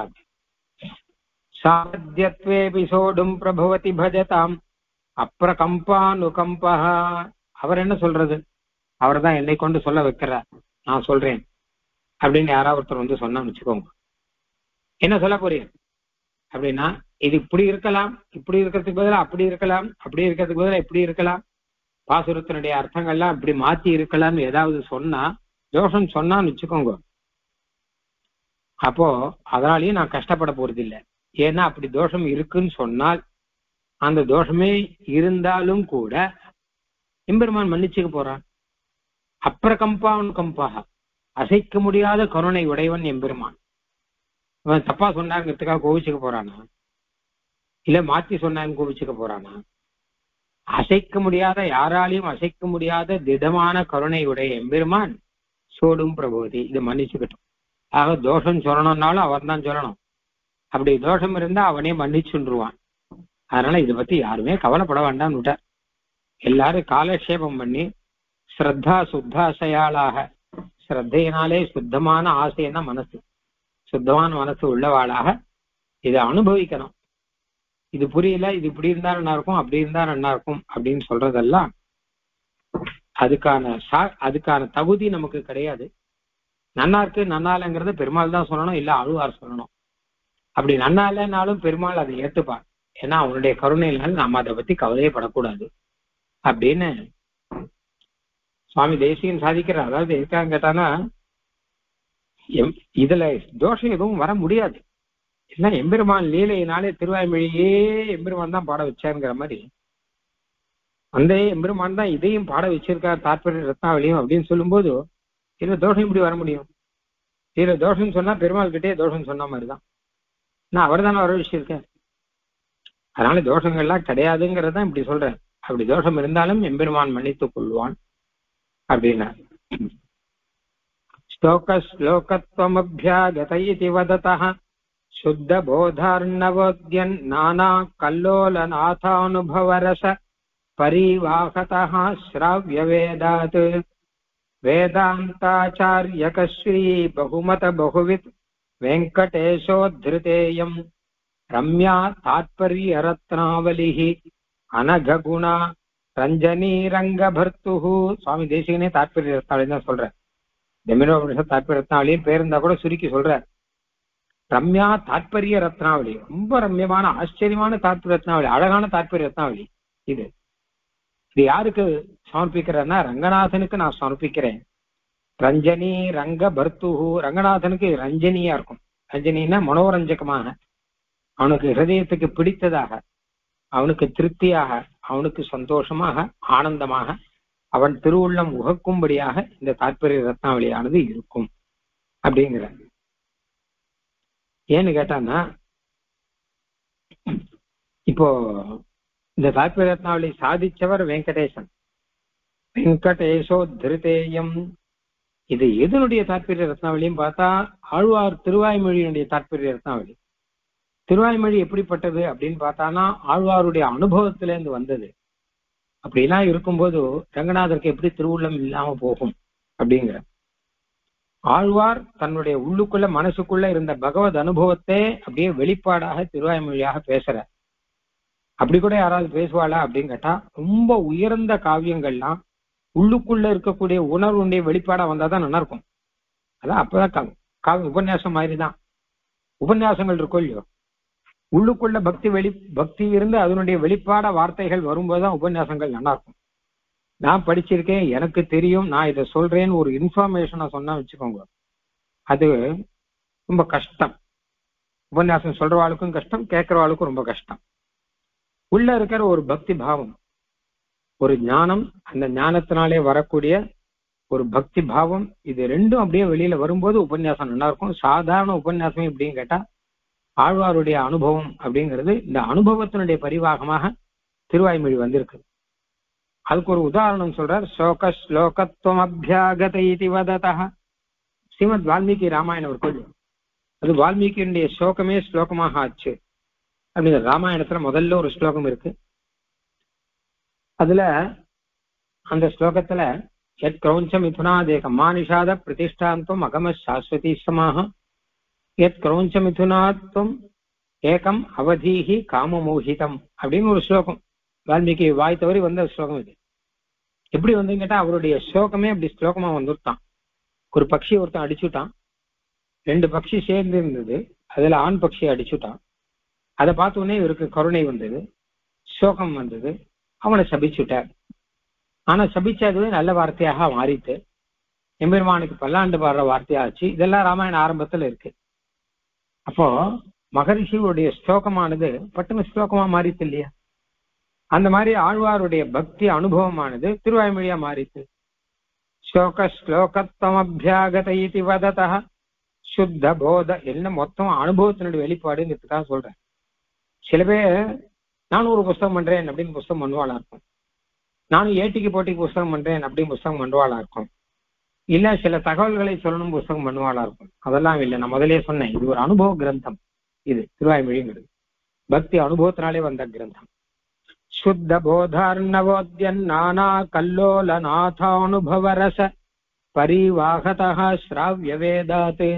சாத்தியத்வே சோடும் பிரபவதி பஜதாம் அப்ரகம்பானுகம்பா, அவர் என்ன சொல்றது, அவர் தான் என்னை கொண்டு சொல்ல வைக்கிறார், நான் சொல்றேன் அப்படின்னு யாராவது ஒருத்தர் வந்து சொன்னான்னு வச்சுக்கோங்க. என்ன சொல்ல போறீங்க அப்படின்னா, இது இப்படி இருக்கலாம், இப்படி இருக்கிறதுக்கு பதிலாக அப்படி இருக்கலாம், அப்படி இருக்கிறதுக்கு பதிலாக இப்படி இருக்கலாம், பாசுரத்தினுடைய அர்த்தங்கள்லாம் இப்படி மாத்தி இருக்கலாம்னு ஏதாவது சொன்னா, தோஷம் சொன்னான்னு வச்சுக்கோங்க, அப்போ அதனாலயும் நான் கஷ்டப்பட போறது இல்லை. ஏன்னா அப்படி தோஷம் இருக்குன்னு சொன்னால் அந்த தோஷமே இருந்தாலும் கூட எம்பெருமான் மன்னிச்சுக்க போறான். அப்ரகம்பாக, அசைக்க முடியாத கருணை உடையவன் எம்பெருமான். அவன் தப்பா சொன்னாங்கிறதுக்காக கோவிச்சுக்க போறானா, இல்ல மாத்தி சொன்னான்னு கோவிச்சுக்க போறானா? அசைக்க முடியாத, யாராலையும் அசைக்க முடியாத திடமான கருணை உடைய எம்பெருமான் சோடும் பிரபோதி, இது மன்னிச்சுக்கிட்டோம். ஆக தோஷம் சொல்லணும்னாலும் அவர் தான் சொல்லணும். அப்படி தோஷம் இருந்தா அவனே மன்னிச்சுருவான். அதனால இதை பத்தி யாருமே கவலைப்பட வேண்டாம்னு விட்டார். எல்லாரும் காலக்ஷேபம் பண்ணி ஸ்ரத்தா சுத்தாசையாளாக, ஸ்ரத்தையினாலே சுத்தமான ஆசைன்னா மனசு, சுத்தமான மனசு உள்ளவாளாக இதை அனுபவிக்கணும். இது புரியல, இது இப்படி இருந்தா நல்லா இருக்கும், அப்படி இருந்தா நல்லா இருக்கும் அப்படின்னு சொல்றதெல்லாம் அதுக்கான தகுதி நமக்கு கிடையாது. நன்னா இருக்கு நன்னா இல்லைங்கிறத பெருமாள் தான் சொல்லணும், இல்ல ஆழ்வார் சொல்லணும். அப்படி நன்னா இல்லைன்னாலும் பெருமாள் அதை ஏத்துப்பார். ஏன்னா அவனுடைய கருணையினால் நாம அதை பத்தி கவலையப்படக்கூடாது அப்படின்னு சுவாமி தேசிகன் சாதிக்கிறார். அதாவது இருக்காங்க கேட்டானா, இதுல தோஷம் எதுவும் வர முடியாது. ஏன்னா எம்பெருமான் லீலையினாலே திருவாய்மொழியே எம்பெருமான் தான் பாட வச்சாருங்கிற மாதிரி, அந்த எம்பெருமான் தான் இதையும் பாட வச்சிருக்கார் தாற்பரிய ரத்னாவளியும் அப்படின்னு சொல்லும்போது இதுல தோஷம் இப்படி வர முடியும்? இதுல தோஷம் சொன்னா பெருமாள் கிட்டே தோஷம் சொன்ன மாதிரிதான். நான் அவர் தானே வர வச்சிருக்கேன். அதனால தோஷங்கள்லாம் கிடையாதுங்கிறதான் இப்படி சொல்றேன். அப்படி தோஷம் இருந்தாலும் எம்பெருமான் மன்னித்துக் கொள்வான் அப்படின்னா. ஸ்லோகத்வமப்யாகதயிதி வததः சுத்த போதார்ணவோத்யன் நானா கல்லோலநாதானுபவரச பரிவாகதः ஸ்ராவ்ய வேதாத் வேதாந்தாச்சார்யகஸ்ரீ பகுமத பகுவித் வெங்கடேஷோத்ருதேயம் ரம்யா தாத்பர்ய ரத்னாவலிஹி அனகுணா ரஞ்சனி ரங்கபர்த்துஹு. சுவாமி தேசிகனே தாத்பர்ய ரத்னாவளி தான் சொல்ற. தமிழ் தாத்பர்ய ரத்னாவளியும் பேருந்தா கூட சுருக்கி சொல்ற. ரம்யா தாத்பர்ய ரத்னாவளி, ரொம்ப ரம்யமான ஆச்சரியமான தாத்பர்ய ரத்னாவளி, அழகான தாத்பர்ய ரத்னாவளி. இது யாருக்கு சமர்ப்பிக்கிறேன்னா ரங்கநாதனுக்கு நான் சமர்ப்பிக்கிறேன். ரஞ்சனி ரங்க பர்த்துஹு, ரங்கநாதனுக்கு ரஞ்சனியா இருக்கும். ரஞ்சனின்னா மனோரஞ்சகமாக, அவனுக்கு ஹிருதயத்துக்கு பிடித்ததாக, அவனுக்கு திருப்தியாக, அவனுக்கு சந்தோஷமாக, ஆனந்தமாக, அவன் திருவுள்ளம் உகக்கும்படியாக இந்த தாற்பரிய ரத்னாவளியானது இருக்கும் அப்படிங்கிற. ஏன்னு கேட்டான்னா, இப்போ இந்த தாற்பரிய ரத்னாவளி சாதிச்சவர் வெங்கடேசன். வெங்கடேஷோ திருதேயம், இது எதனுடைய தாற்பரிய ரத்னாவளியும் பார்த்தா ஆழ்வார் திருவாய்மொழியினுடைய தாற்பரிய ரத்னாவளி. திருவாய்மொழி எப்படிப்பட்டது அப்படின்னு பார்த்தானா ஆழ்வாருடைய அனுபவத்திலேருந்து வந்தது. அப்படிலாம் இருக்கும்போது ரங்கநாதருக்கு எப்படி திருவுள்ளம் இல்லாம போகும் அப்படிங்கிற. ஆழ்வார் தன்னுடைய உள்ளுக்குள்ள மனசுக்குள்ள இருந்த பகவத் அனுபவத்தை அப்படியே வெளிப்பாடாக திருவாய்மொழியாக பேசுற. அப்படி கூட யாராவது பேசுவாளா அப்படின்னு கேட்டா, ரொம்ப உயர்ந்த காவியங்கள்லாம் உள்ளுக்குள்ள இருக்கக்கூடிய உணர்வுடைய வெளிப்பாடா வந்தாதான் நல்லா இருக்கும். அதான் அப்பதான் காவிய உபன்யாசம் மாதிரிதான். உபன்யாசங்கள் இருக்கும் இல்லையோ, உள்ளுக்குள்ள பக்தி இருந்து அதனுடைய வெளிப்பாட வார்த்தைகள் வரும்போதுதான் உபன்யாசங்கள் நல்லா இருக்கும். நான் படிச்சிருக்கேன், எனக்கு தெரியும், நான் இதை சொல்றேன்னு ஒரு இன்ஃபர்மேஷனை சொன்னா வச்சுக்கோங்க, அது ரொம்ப கஷ்டம். உபன்யாசம் சொல்றவாளுக்கும் கஷ்டம், கேட்கறவாளுக்கும் ரொம்ப கஷ்டம். உள்ள இருக்கிற ஒரு பக்தி பாவம், ஒரு ஞானம், அந்த ஞானத்தினாலே வரக்கூடிய ஒரு பக்தி பாவம், இது ரெண்டும் அப்படியே வெளியில வரும்போது உபன்யாசம் நல்லா இருக்கும். சாதாரண உபன்யாசம் எப்படின்னு கேட்டா ஆழ்வாருடைய அனுபவம் அப்படிங்கிறது இந்த அனுபவத்தினுடைய பரிவாகமாக திருவாய்மொழி வந்திருக்கு. அதுக்கு ஒரு உதாரணம் சொல்றார். ஸ்லோக ஸ்லோகத்துவம் அபியாகத இதி வததா. ஸ்ரீமத் வால்மீகி ராமாயணம் ஒரு கோயில், அது வால்மீகியுடைய ஸ்லோகமே ஸ்லோகமாக ஆச்சு அப்படிங்கிற ராமாயணத்துல முதல்ல ஒரு ஸ்லோகம் இருக்கு. அதுல அந்த ஸ்லோகத்துல எத் கிரௌஞ்ச மிதுனாதேக மானிஷாத பிரதிஷ்டாந்தம் அகம சாஸ்வதி சமாக எத் கிரௌஞ்ச மிதுனாத்வம் ஏகம் அவதீஹி காமமோகிதம் அப்படின்னு ஒரு ஸ்லோகம். வால்மீகி வாய் தவறி வந்த ஸ்லோகம் இது. எப்படி வந்து கேட்டா அவருடைய ஸ்லோகமே அப்படி ஸ்லோகமா வந்துட்டான். ஒரு பட்சி ஒருத்தன் அடிச்சுட்டான், 2 பட்சி சேர்ந்து இருந்தது, அதுல ஆண் பட்சியை அடிச்சுட்டான். அதை பார்த்த உடனே இவருக்கு கருணை வந்தது, சோகம் வந்தது, அவனை சபிச்சுட்டார். ஆனா சபிச்சதுவே நல்ல வார்த்தையாக மாறிட்டு எம்பெருமானுக்கு பல்லாண்டு பாடுற வார்த்தையாச்சு. இதெல்லாம் ராமாயண ஆரம்பத்துல இருக்கு. அப்போ மகரிஷியுடைய ஸ்லோகமானது பட்டுன்னு ஸ்லோகமா மாறித்து இல்லையா? அந்த மாதிரி ஆழ்வாருடைய பக்தி அனுபவமானது திருவாய்மொழியா மாறித்து. ஸ்லோக ஸ்லோகத்துவம் அபியாகத இதி வததா சுத்த போத என்ன மொத்தம் அனுபவத்தினுடைய வெளிப்பாடுங்கிறதுக்காக சொல்றேன். சில பேர் நானும் ஒரு புஸ்தகம் பண்றேன் அப்படின்னு புஸ்தகம் பண்ணுவாளா இருக்கும், நானும் ஏட்டிக்கு போட்டிக்கு புஸ்தகம் பண்றேன் அப்படின்னு புஸ்தகம் பண்ணுவாளா இருக்கும், இல்ல சில தகவல்களை சொல்லணும் புஸ்தகம் பண்ணுவாளா இருக்கும். அதெல்லாம் இல்லை. நான் முதலே சொன்னேன், இது ஒரு அனுபவ கிரந்தம். இது திருவாய்மொழிங்கிறது பக்தி அனுபவத்தினாலே வந்த கிரந்தம். சுத்த போதார்ணவோத்யன் நானா கல்லோல நாதானுபவரச பரிவாகதா ஸ்ராவ்ய வேதாத்.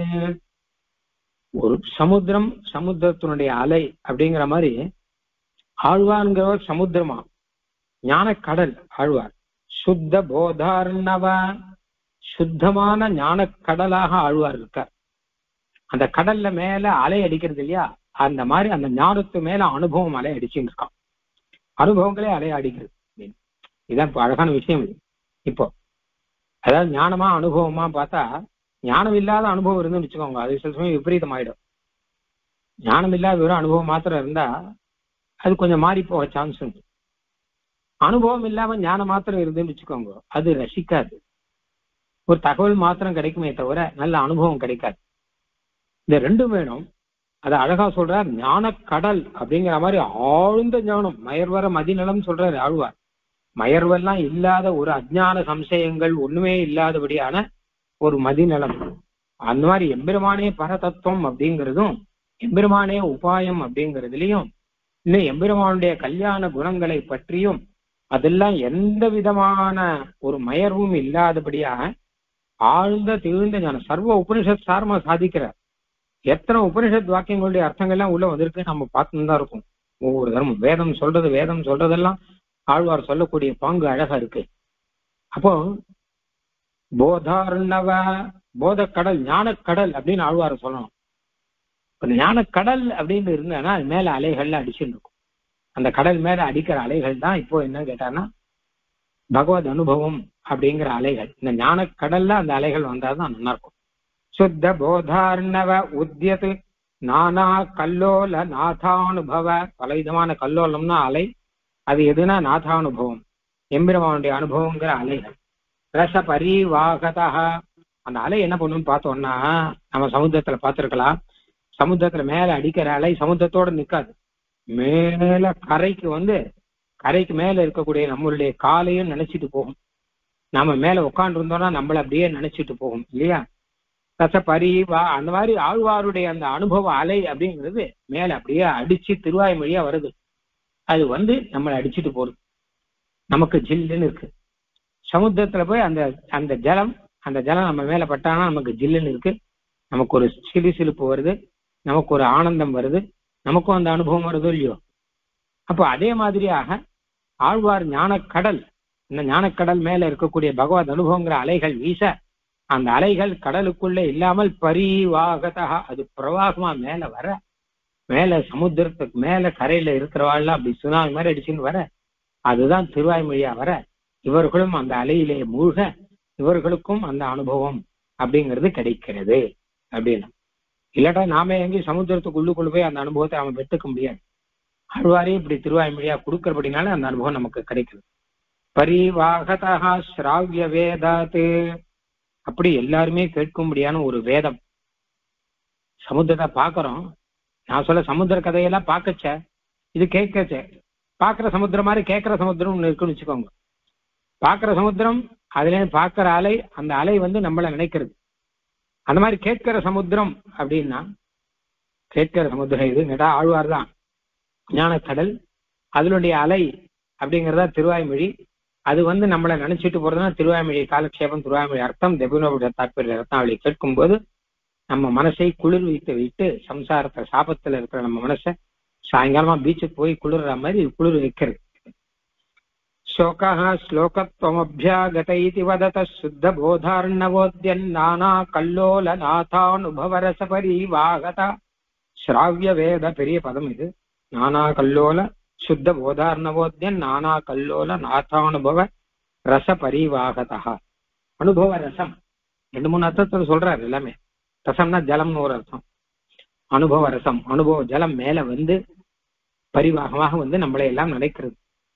ஒரு சமுத்திரம், சமுத்திரத்தினுடைய அலை அப்படிங்கிற மாதிரி ஆழ்வார்ங்கிறவர் சமுத்திரமா, ஞான கடல் ஆழ்வார். சுத்த போதார்ணவ, சுத்தமான ஞான கடலாக ஆழ்வார் இருக்கார். அந்த கடல்ல மேல அலை அடிக்கிறது இல்லையா, அந்த மாதிரி அந்த ஞானத்து மேல அனுபவம் அலை அடிச்சுட்டு இருக்கான். அனுபவங்களே அலை அடிக்கிறது. இதான் இப்போ அழகான விஷயம் இது. இப்போ அதாவது ஞானமா அனுபவமா பார்த்தா, ஞானம் இல்லாத அனுபவம் இருந்துன்னு வச்சுக்கோங்க, அது சில சமயம் விபரீதம் ஆயிடும். ஞானம் இல்லாத வெறும் அனுபவம் மாத்திரம் இருந்தா அது கொஞ்சம் மாறி போக சான்ஸ் உண்டு. அனுபவம் இல்லாம ஞானம் மாத்திரம் இருந்துன்னு வச்சுக்கோங்க, அது ரசிக்காது. ஒரு தகவல் மாத்திரம் கிடைக்குமே தவிர நல்ல அனுபவம் கிடைக்காது. இந்த ரெண்டும் வேணும். அதை அழகா சொல்றார். ஞான கடல் அப்படிங்கிற மாதிரி ஆழ்ந்த ஞானம், மயர்வர மதிநலம் சொல்றாரு ஆழ்வார். மயர்வெல்லாம் இல்லாத ஒரு அஜ்ஞான சம்சயங்கள் ஒண்ணுமே இல்லாதபடியான ஒரு மதிநலம். அந்த மாதிரி எம்பெருமானே பரதத்துவம் அப்படிங்கிறதும் எம்பெருமானே உபாயம் அப்படிங்கிறதுலயும் இன்னும் எம்பெருமானுடைய கல்யாண குணங்களை பற்றியும் அதெல்லாம் எந்த விதமான ஒரு மயர்வும் இல்லாதபடியாக ஆழ்ந்த திகழ்ந்த ஞானம் சர்வ உபனிஷத் சாரமா சாதிக்கிறார். எத்தனை உபனிஷத் வாக்கியங்களுடைய அர்த்தங்கள்லாம் உள்ள வந்திருக்கு நம்ம பார்த்துன்னு தான் இருக்கும். ஒவ்வொரு தர்மம் வேதம் சொல்றதெல்லாம் ஆழ்வார் சொல்லக்கூடிய பாங்கு அழகா இருக்கு. அப்போ போதார்ணவ, போதக்கடல், ஞானக்கடல் அப்படின்னு ஆழ்வார சொல்லணும். ஞானக்கடல் அப்படின்னு இருந்தானா அது மேல அலைகள்ல அடிச்சுட்டு இருக்கும். அந்த கடல் மேல அடிக்கிற அலைகள் தான் இப்போ என்ன கேட்டான்னா பகவத் அனுபவம் அப்படிங்கிற அலைகள். இந்த ஞானக்கடல்ல அந்த அலைகள் வந்தாதான் நல்லா இருக்கும். சுத்த போதார்ணவ உத்யது நானா கல்லோல நாதானுபவ. பலவிதமான கல்லோலம்னா அலை, அது எதுனா நாதானுபவம், எம்பெருமானுடைய அனுபவங்கிற அலைகள். ரச பரிவாகதா, அந்த அலை என்ன பண்ணுன்னு பார்த்தோம்னா நம்ம சமுத்திரத்துல பார்த்திருக்கலாம். சமுத்திரத்துல மேல அடிக்கிற அலை சமுத்திரத்தோட நிற்காது, மேல கரைக்கு மேல இருக்கக்கூடிய நம்மளுடைய காலையும் நினைச்சிட்டு போகும். நாம மேல உட்காந்து இருந்தோம்னா நம்மள அப்படியே நினைச்சிட்டு போகும் இல்லையா? ரச பரிவா, அந்த மாதிரி ஆழ்வாருடைய அந்த அனுபவ அலை அப்படிங்கிறது மேல அப்படியே அடிச்சு திருவாய்மொழியா வருது. அது வந்து நம்மளை அடிச்சுட்டு போகுது. நமக்கு ஜில்லுன்னு இருக்கு. சமுத்திரத்துல போய் அந்த ஜலம் நம்ம மேல பட்டானா நமக்கு ஜில்லுன்னு இருக்கு. நமக்கு ஒரு சிலுசிலுப்பு வருது, நமக்கு ஒரு ஆனந்தம் வருது, நமக்கும் அந்த அனுபவம் வருதோ இல்லையோ. அப்போ அதே மாதிரியாக ஆழ்வார் ஞானக்கடல், இந்த ஞானக்கடல் மேல இருக்கக்கூடிய பகவத் அனுபவங்கிற அலைகள் வீச, அந்த அலைகள் கடலுக்குள்ள இல்லாமல் பரிவாகதா, அது பிரவாகமா மேல வர மேல சமுத்திரத்துக்கு மேல கரையில இருக்கிறவாள்லாம் அப்படி சுனாமி மாதிரி அடிச்சுன்னு வர, அதுதான் திருவாய்மொழியா வர, இவர்களும் அந்த அலையிலே மூழ்க இவர்களுக்கும் அந்த அனுபவம் அப்படிங்கிறது கிடைக்கிறது அப்படின்னு. இல்லாட்டா நாம எங்கேயும் சமுத்திரத்துக்குள்ளுக்குள்ள போய் அந்த அனுபவத்தை அவன் பெற்றுக்க முடியாது. ஆழ்வாரே இப்படி திருவாய்மொழியா கொடுக்கறபடினால அந்த அனுபவம் நமக்கு கிடைக்குது. பரிவாகதா ஸ்ராவிய வேதாத்து, அப்படி எல்லாருமே கேட்கும்படியான ஒரு வேதம். சமுத்திரத்தை பாக்குறோம், நான் சொல்ல சமுத்திர கதையெல்லாம் பார்க்கச்ச, இது கேட்கச்ச, பாக்குற சமுத்திரம் மாதிரி கேட்கிற சமுத்திரம் ஒண்ணு இருக்குன்னு வச்சுக்கோங்க. பாக்குற சமுத்திரம், அதுல பாக்குற அலை, அந்த அலை நம்மள நினைக்கிறது. அந்த மாதிரி கேட்கிற சமுத்திரம் அப்படின்னா, கேட்கிற சமுத்திரம் இது கேட்டா ஆழ்வார் தான். ஞானக்கடல், அதனுடைய அலை அப்படிங்கிறதா திருவாய்மொழி. அது நம்மள நினைச்சிட்டு போறதுன்னா திருவாய்மொழி காலக்ஷேபம், திருவாய்மொழி அர்த்தம், தெய்வீக தாற்பரிய ரத்னாவளி கேட்கும் போது நம்ம மனசை குளிர் வைத்து விட்டு, சம்சாரத்தை சாபத்துல இருக்கிற நம்ம மனசை சாயங்காலமா பீச்சுக்கு போய் குளிர்ற மாதிரி குளிர் வைக்கிறது. சோகா ஸ்லோகத்வமப்யாகத இதி வதத சுத்த போதார்ணவோத்யன் நானா கல்லோல நாதானுபவரச பரிவாகதா ஸ்ராவிய வேத. பெரிய பதம் இது. நானா கல்லோல சுத்த போதார்ணவோத்யன் நானா கல்லோல நாதானுபவ ரச பரிவாகதா. அனுபவ ரசம் 2-3 அர்த்தத்துல சொல்றாரு எல்லாமே. ரசம்னா ஜலம்னு ஒரு அர்த்தம். அனுபவ ரசம், அனுபவ ஜலம் மேல பரிவாகமாக நம்மளை எல்லாம் நினைக்கிறது.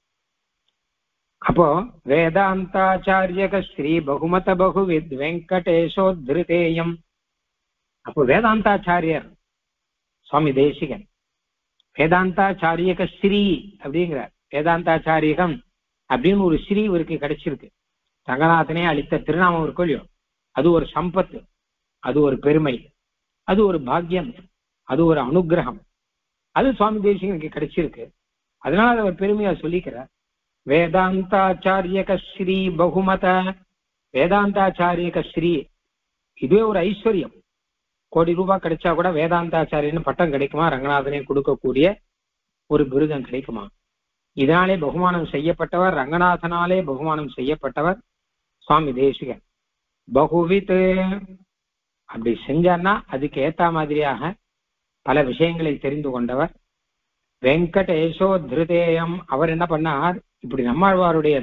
அப்போ வேதாந்தாச்சாரியக ஸ்ரீ பகுமத பகுவித் வெங்கடேஷோத்ருதேயம். அப்போ வேதாந்தாச்சாரியர் சுவாமி தேசிகன் வேதாந்தாச்சாரியக ஸ்ரீ அப்படிங்கிறார். வேதாந்தாச்சாரியகம் அப்படின்னு ஒரு ஸ்ரீ இவருக்கு கிடைச்சிருக்கு. ரங்கநாதனே அளித்த திருநாமம் இருக்கும் இல்லையோ, அது ஒரு சம்பத்து, அது ஒரு பெருமை, அது ஒரு பாக்கியம், அது ஒரு அனுகிரகம். அது சுவாமி தேசிகனுக்கு கிடைச்சிருக்கு. அதனால அவர் பெருமையா சொல்லிக்கிறார். வேதாந்தாச்சாரியக ஸ்ரீ பகுமத. வேதாந்தாச்சாரியக ஸ்ரீ, இதுவே ஒரு ஐஸ்வர்யம். கோடி ரூபாய் கிடைச்சா கூட வேதாந்தாச்சாரியன்னு பட்டம் கிடைக்குமா? ரங்கநாதனே கொடுக்கக்கூடிய ஒரு விருதம் கிடைக்குமா? இதனாலே பகுமானம் செய்யப்பட்டவர், ரங்கநாதனாலே பகுமானம் செய்யப்பட்டவர் சுவாமி தேசிகன். பகுவித் அப்படி செஞ்சார்னா அதுக்கு ஏத்த மாதிரியாக பல விஷயங்களை தெரிந்து கொண்டவர். வெங்கடேஷோ திருதேயம். அவர் என்ன பண்ணார், இப்படி நம்மாழ்வாருடைய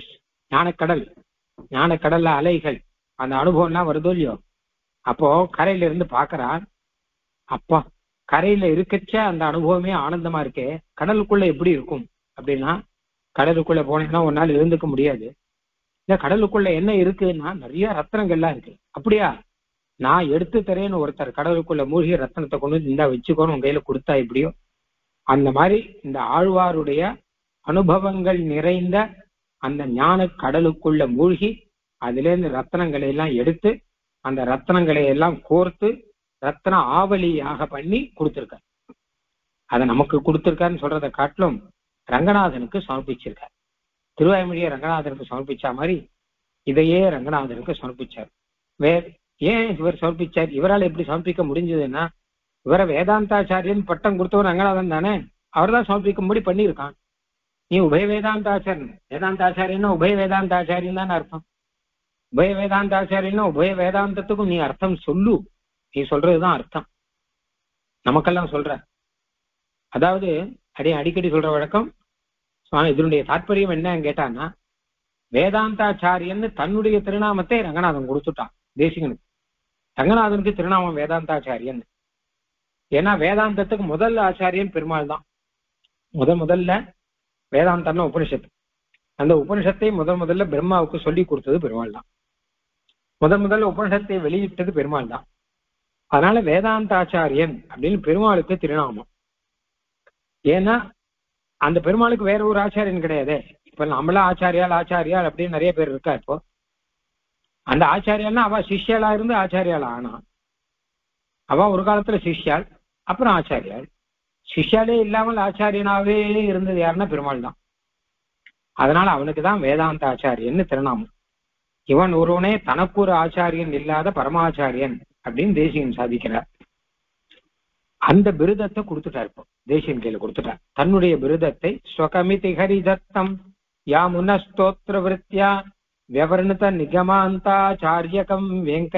ஞானக்கடல்ல அலைகள், அந்த அனுபவம்லாம் வருதோ இல்லையோ, அப்போ கரையில இருந்து பாக்குறார். அப்பா, கரையில இருக்கச்ச அந்த அனுபவமே ஆனந்தமா இருக்கே, கடலுக்குள்ள எப்படி இருக்கும் அப்படின்னா, கடலுக்குள்ள போனீங்கன்னா ஒரு நாள் இருந்துக்க முடியாது. இல்ல கடலுக்குள்ள என்ன இருக்குன்னா நிறைய ரத்னங்கள்லாம் இருக்கு. அப்படியா, நான் எடுத்து தரேன்னு ஒருத்தர் கடலுக்குள்ள மூழ்கி ரத்னத்தை கொண்டு இந்தா வச்சுக்கோன்னு உங்க கையில கொடுத்தா எப்படியோ, அந்த மாதிரி இந்த ஆழ்வாருடைய அனுபவங்கள் நிறைந்த அந்த ஞான கடலுக்குள்ள மூழ்கி அதுல இருந்து ரத்னங்களை எல்லாம் எடுத்து அந்த ரத்னங்களை எல்லாம் கோர்த்து ரத்ன ஆவலியாக பண்ணி கொடுத்திருக்கார். அதை நமக்கு கொடுத்திருக்காருன்னு சொல்றதை காட்டிலும் ரங்கநாதனுக்கு சமர்ப்பிச்சிருக்கார். திருவாய்மொழியை ரங்கநாதனுக்கு சமர்ப்பிச்சா மாதிரி இதையே ரங்கநாதனுக்கு சமர்ப்பிச்சார். ஏன் இவர் சமர்ப்பிச்சார்? இவரால் எப்படி சமர்ப்பிக்க முடிஞ்சதுன்னா, இவரை வேதாந்தாச்சாரியன் பட்டம் கொடுத்தவர் ரங்கநாதன் தானே, அவர் தான் சமர்ப்பிக்கும்படி பண்ணியிருக்கான். நீ உபய வேதாந்தாச்சாரியன், வேதாந்தாச்சாரியன்னா உபய வேதாந்தாச்சாரியன் தான் அர்த்தம். உபய வேதாந்தாச்சாரியன்னா உபய வேதாந்தத்துக்கும் நீ அர்த்தம் சொல்லு, நீ சொல்றதுதான் அர்த்தம். நமக்கெல்லாம் சொல்ற, அதாவது அடிக்கடி சொல்ற வழக்கம், இதனுடைய தாற்பயம் என்னன்னு கேட்டான்னா, வேதாந்தாச்சாரியன்னு தன்னுடைய திருநாமத்தை ரங்கநாதன் கொடுத்துட்டான் தேசிகனுக்கு. ரங்கநாதனுக்கு திருநாமம் வேதாந்தாச்சாரியன். ஏன்னா வேதாந்தத்துக்கு முதல் ஆச்சாரியன் பெருமாள் தான். முதல்ல வேதாந்தம்னா உபனிஷத்து. அந்த உபனிஷத்தை முதல்ல பிரம்மாவுக்கு சொல்லி கொடுத்தது பெருமாள் தான். முதல்ல உபனிஷத்தை வெளியிட்டது பெருமாள் தான். அதனால வேதாந்தாச்சாரியன் அப்படின்னு பெருமாளுக்கு திருநாமம். ஏன்னா அந்த பெருமாளுக்கு வேற ஒரு ஆச்சாரியன் கிடையாது. இப்ப நம்மளா ஆச்சாரியால் அப்படின்னு நிறைய பேர் இருக்கா. இப்போ அந்த ஆச்சாரியால்னா அவ சிஷ்யாலா இருந்து ஆச்சாரியால் ஆனா, அவ ஒரு காலத்துல சிஷ்யாள், அப்புறம் ஆச்சாரியாள். சிஷ்யாலே இல்லாமல் ஆச்சாரியனாவே இருந்தது யாருன்னா பெருமாள் தான். அதனால அவனுக்கு தான் வேதாந்த ஆச்சாரியன்னு திருநாமம். இவன் ஒருவனே தனக்கு ஒரு ஆச்சாரியன் இல்லாத பரமாச்சாரியன் அப்படின்னு தேசிகன் சாதிக்கிறார். அந்த விருதத்தை கொடுத்துட்டார். இப்போ தேசிகன் கையில கொடுத்துட்டார் தன்னுடைய விருதத்தை. ஸ்வகமிதி ஹரிதத்தம் யாமுன ஸ்தோத்திர விருத்தியா வியவர்ணித நிகமாந்தாச்சாரியகம்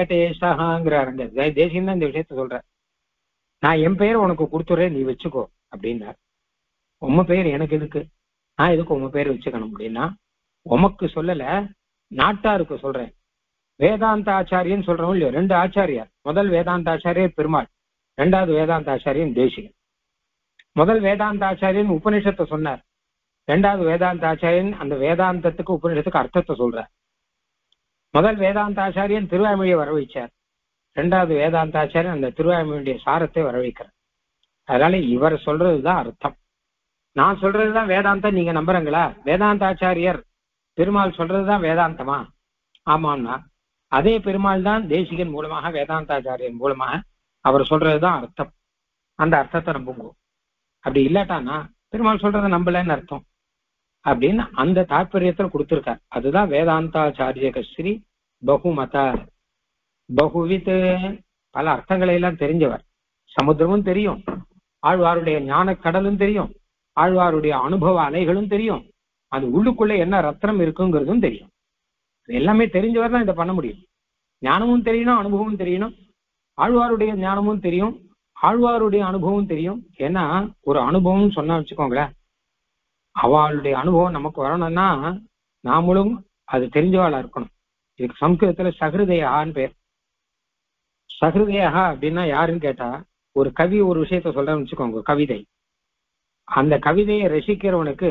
வெங்கடேஷாங்கிறாருங்க. தேசிகன் தான் இந்த விஷயத்த சொல்ற. நான் என் பெயர் உனக்கு கொடுத்துறேன், நீ வச்சுக்கோ அப்படின்னார். உம்ம பேர் எனக்கு எதுக்கு, நான் எதுக்கு உம்ம பேர் வச்சுக்கணும் அப்படின்னா, உமக்கு சொல்லல, நாட்டாருக்கு சொல்றேன். வேதாந்த ஆச்சாரியன்னு சொல்றோம் இல்லையோ, ரெண்டு ஆச்சாரியார். முதல் வேதாந்த ஆச்சாரியர் பெருமாள், இரண்டாவது வேதாந்த ஆச்சாரியன் தேசிகன். முதல் வேதாந்த ஆச்சாரியன் உபநிஷத்தை சொன்னார், இரண்டாவது வேதாந்த ஆச்சாரியன் அந்த வேதாந்தத்துக்கு உபநிஷத்துக்கு அர்த்தத்தை சொல்றார். முதல் வேதாந்த ஆச்சாரியன் திருவாய்மொழியை வர வைச்சார், இரண்டாவது வேதாந்த ஆச்சாரியன் அந்த திருவாய்மொழியுடைய சாரத்தை வர வைக்கிறார். அதனால இவர் சொல்றதுதான் அர்த்தம், நான் சொல்றதுதான் வேதாந்தம். நீங்க நம்புறீங்களா? வேதாந்த ஆச்சாரியர் பெருமாள் சொல்றதுதான் வேதாந்தமா? ஆமாம்னா அதே பெருமாள் தான் தேசிகன் மூலமாக வேதாந்தாச்சாரியன் மூலமாக அவர் சொல்றதுதான் அர்த்தம். அந்த அர்த்தத்தை நம்புங்க. அப்படி இல்லாட்டானா பெருமாள் சொல்றதை நம்பலன்னு அர்த்தம் அப்படின்னு அந்த தாற்பயத்தில் கொடுத்திருக்கார். அதுதான் வேதாந்தாச்சாரிய ஸ்ரீ பகுமத. பகுவித், பல அர்த்தங்களை எல்லாம் தெரிஞ்சவர். சமுத்திரமும் தெரியும், ஆழ்வாருடைய ஞான கடலும் தெரியும், ஆழ்வாருடைய அனுபவ அலைகளும் தெரியும், அது உள்ளுக்குள்ள என்ன ரத்னம் இருக்குங்கிறதும் தெரியும். எல்லாமே தெரிஞ்சவர் தான் இதை பண்ண முடியும். ஞானமும் தெரியணும், அனுபவமும் தெரியணும். ஆழ்வாருடைய ஞானமும் தெரியும், ஆழ்வாருடைய அனுபவம் தெரியும். ஏன்னா ஒரு அனுபவம் சொன்னா வச்சுக்கோங்களேன், அவளுடைய அனுபவம் நமக்கு வரணும்னா நாமளும் அது தெரிஞ்சவாளா இருக்கணும். இதுக்கு சம்ஸ்கிருதத்துல சஹிருதயான்னு பேர். சஹிருதயா அப்படின்னா யாருன்னு கேட்டா, ஒரு கவி ஒரு விஷயத்த சொல்றேன்னு வச்சுக்கோங்க, கவிதை. அந்த கவிதையை ரசிக்கிறவனுக்கு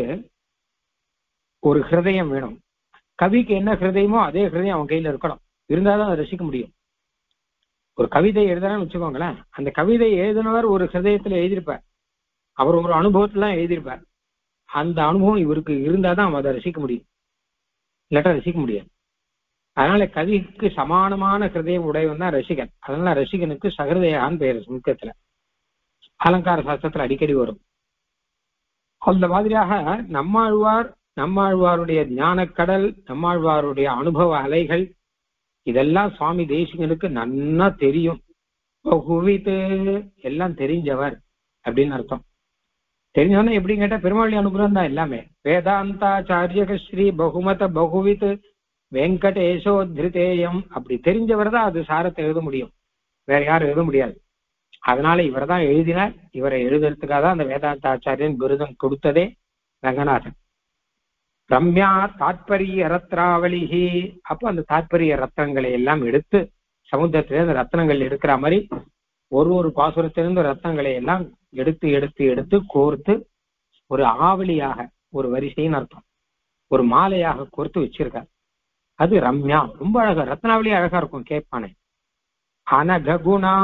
ஒரு ஹிருதயம் வேணும். கவிக்கு என்ன ஹிருதயமோ அதே ஹிருதயம் அவன் கையில இருக்கணும், இருந்தாதான் அதை ரசிக்க முடியும். ஒரு கவிதை எழுதுறான்னு வச்சுக்கோங்களேன், அந்த கவிதை எழுதினவர் ஒரு ஹிருதயத்துல எழுதியிருப்பார், அவர் ஒரு அனுபவத்துல எழுதியிருப்பார். அந்த அனுபவம் இவருக்கு இருந்தாதான் அவன் அதை ரசிக்க முடியும், இல்லாட்டா ரசிக்க முடியாது. அதனால கவிக்கு சமானமான ஹிருதயம் உடையவன் தான் ரசிகன். அதனால ரசிகனுக்கு சஹிருதயான்னு பெயர் சமூகத்துல, அலங்கார சாஸ்திரத்துல அடிக்கடி வரும். அந்த மாதிரியாக நம்மாழ்வாருடைய ஞானக்கடல், நம்மாழ்வாருடைய அனுபவ அலைகள், இதெல்லாம் சுவாமி தேசிகனுக்கு நன்னா தெரியும். பகுவித், எல்லாம் தெரிஞ்சவர் அப்படின்னு அர்த்தம். தெரிஞ்சவன எப்படி கேட்டா பெருமாள் அனுகிரகம் தான் எல்லாமே. வேதாந்தாச்சாரிய ஸ்ரீ பகுமத பகுவித் வெங்கடேஷோத்ரிதேயம், அப்படி தெரிஞ்சவர் தான் அது சாரத்தை எழுத முடியும், வேற யாரும் எழுத முடியாது. அதனால இவர் தான் எழுதினார். இவரை எழுதுறதுக்காக தான் அந்த வேதாந்த ஆச்சாரியன் விருதம் கொடுத்ததே ரங்கநாதன். ரம்யா தாத்பரிய ரத்னாவளிகி. அப்போ அந்த தாத்பரிய ரத்னங்களை எல்லாம் எடுத்து, சமுத்திரத்திலிருந்து ரத்னங்கள் எடுக்கிற மாதிரி ஒரு பாசுரத்திலிருந்து ரத்னங்களை எல்லாம் எடுத்து எடுத்து எடுத்து கோர்த்து ஒரு ஆவலியாக, ஒரு வரிசைன்னு அர்த்தம், ஒரு மாலையாக கோர்த்து வச்சிருக்கார். அது ரம்யா, ரொம்ப அழகா, ரத்னாவளி அழகா இருக்கும் கேட்பானே. அனகுணா,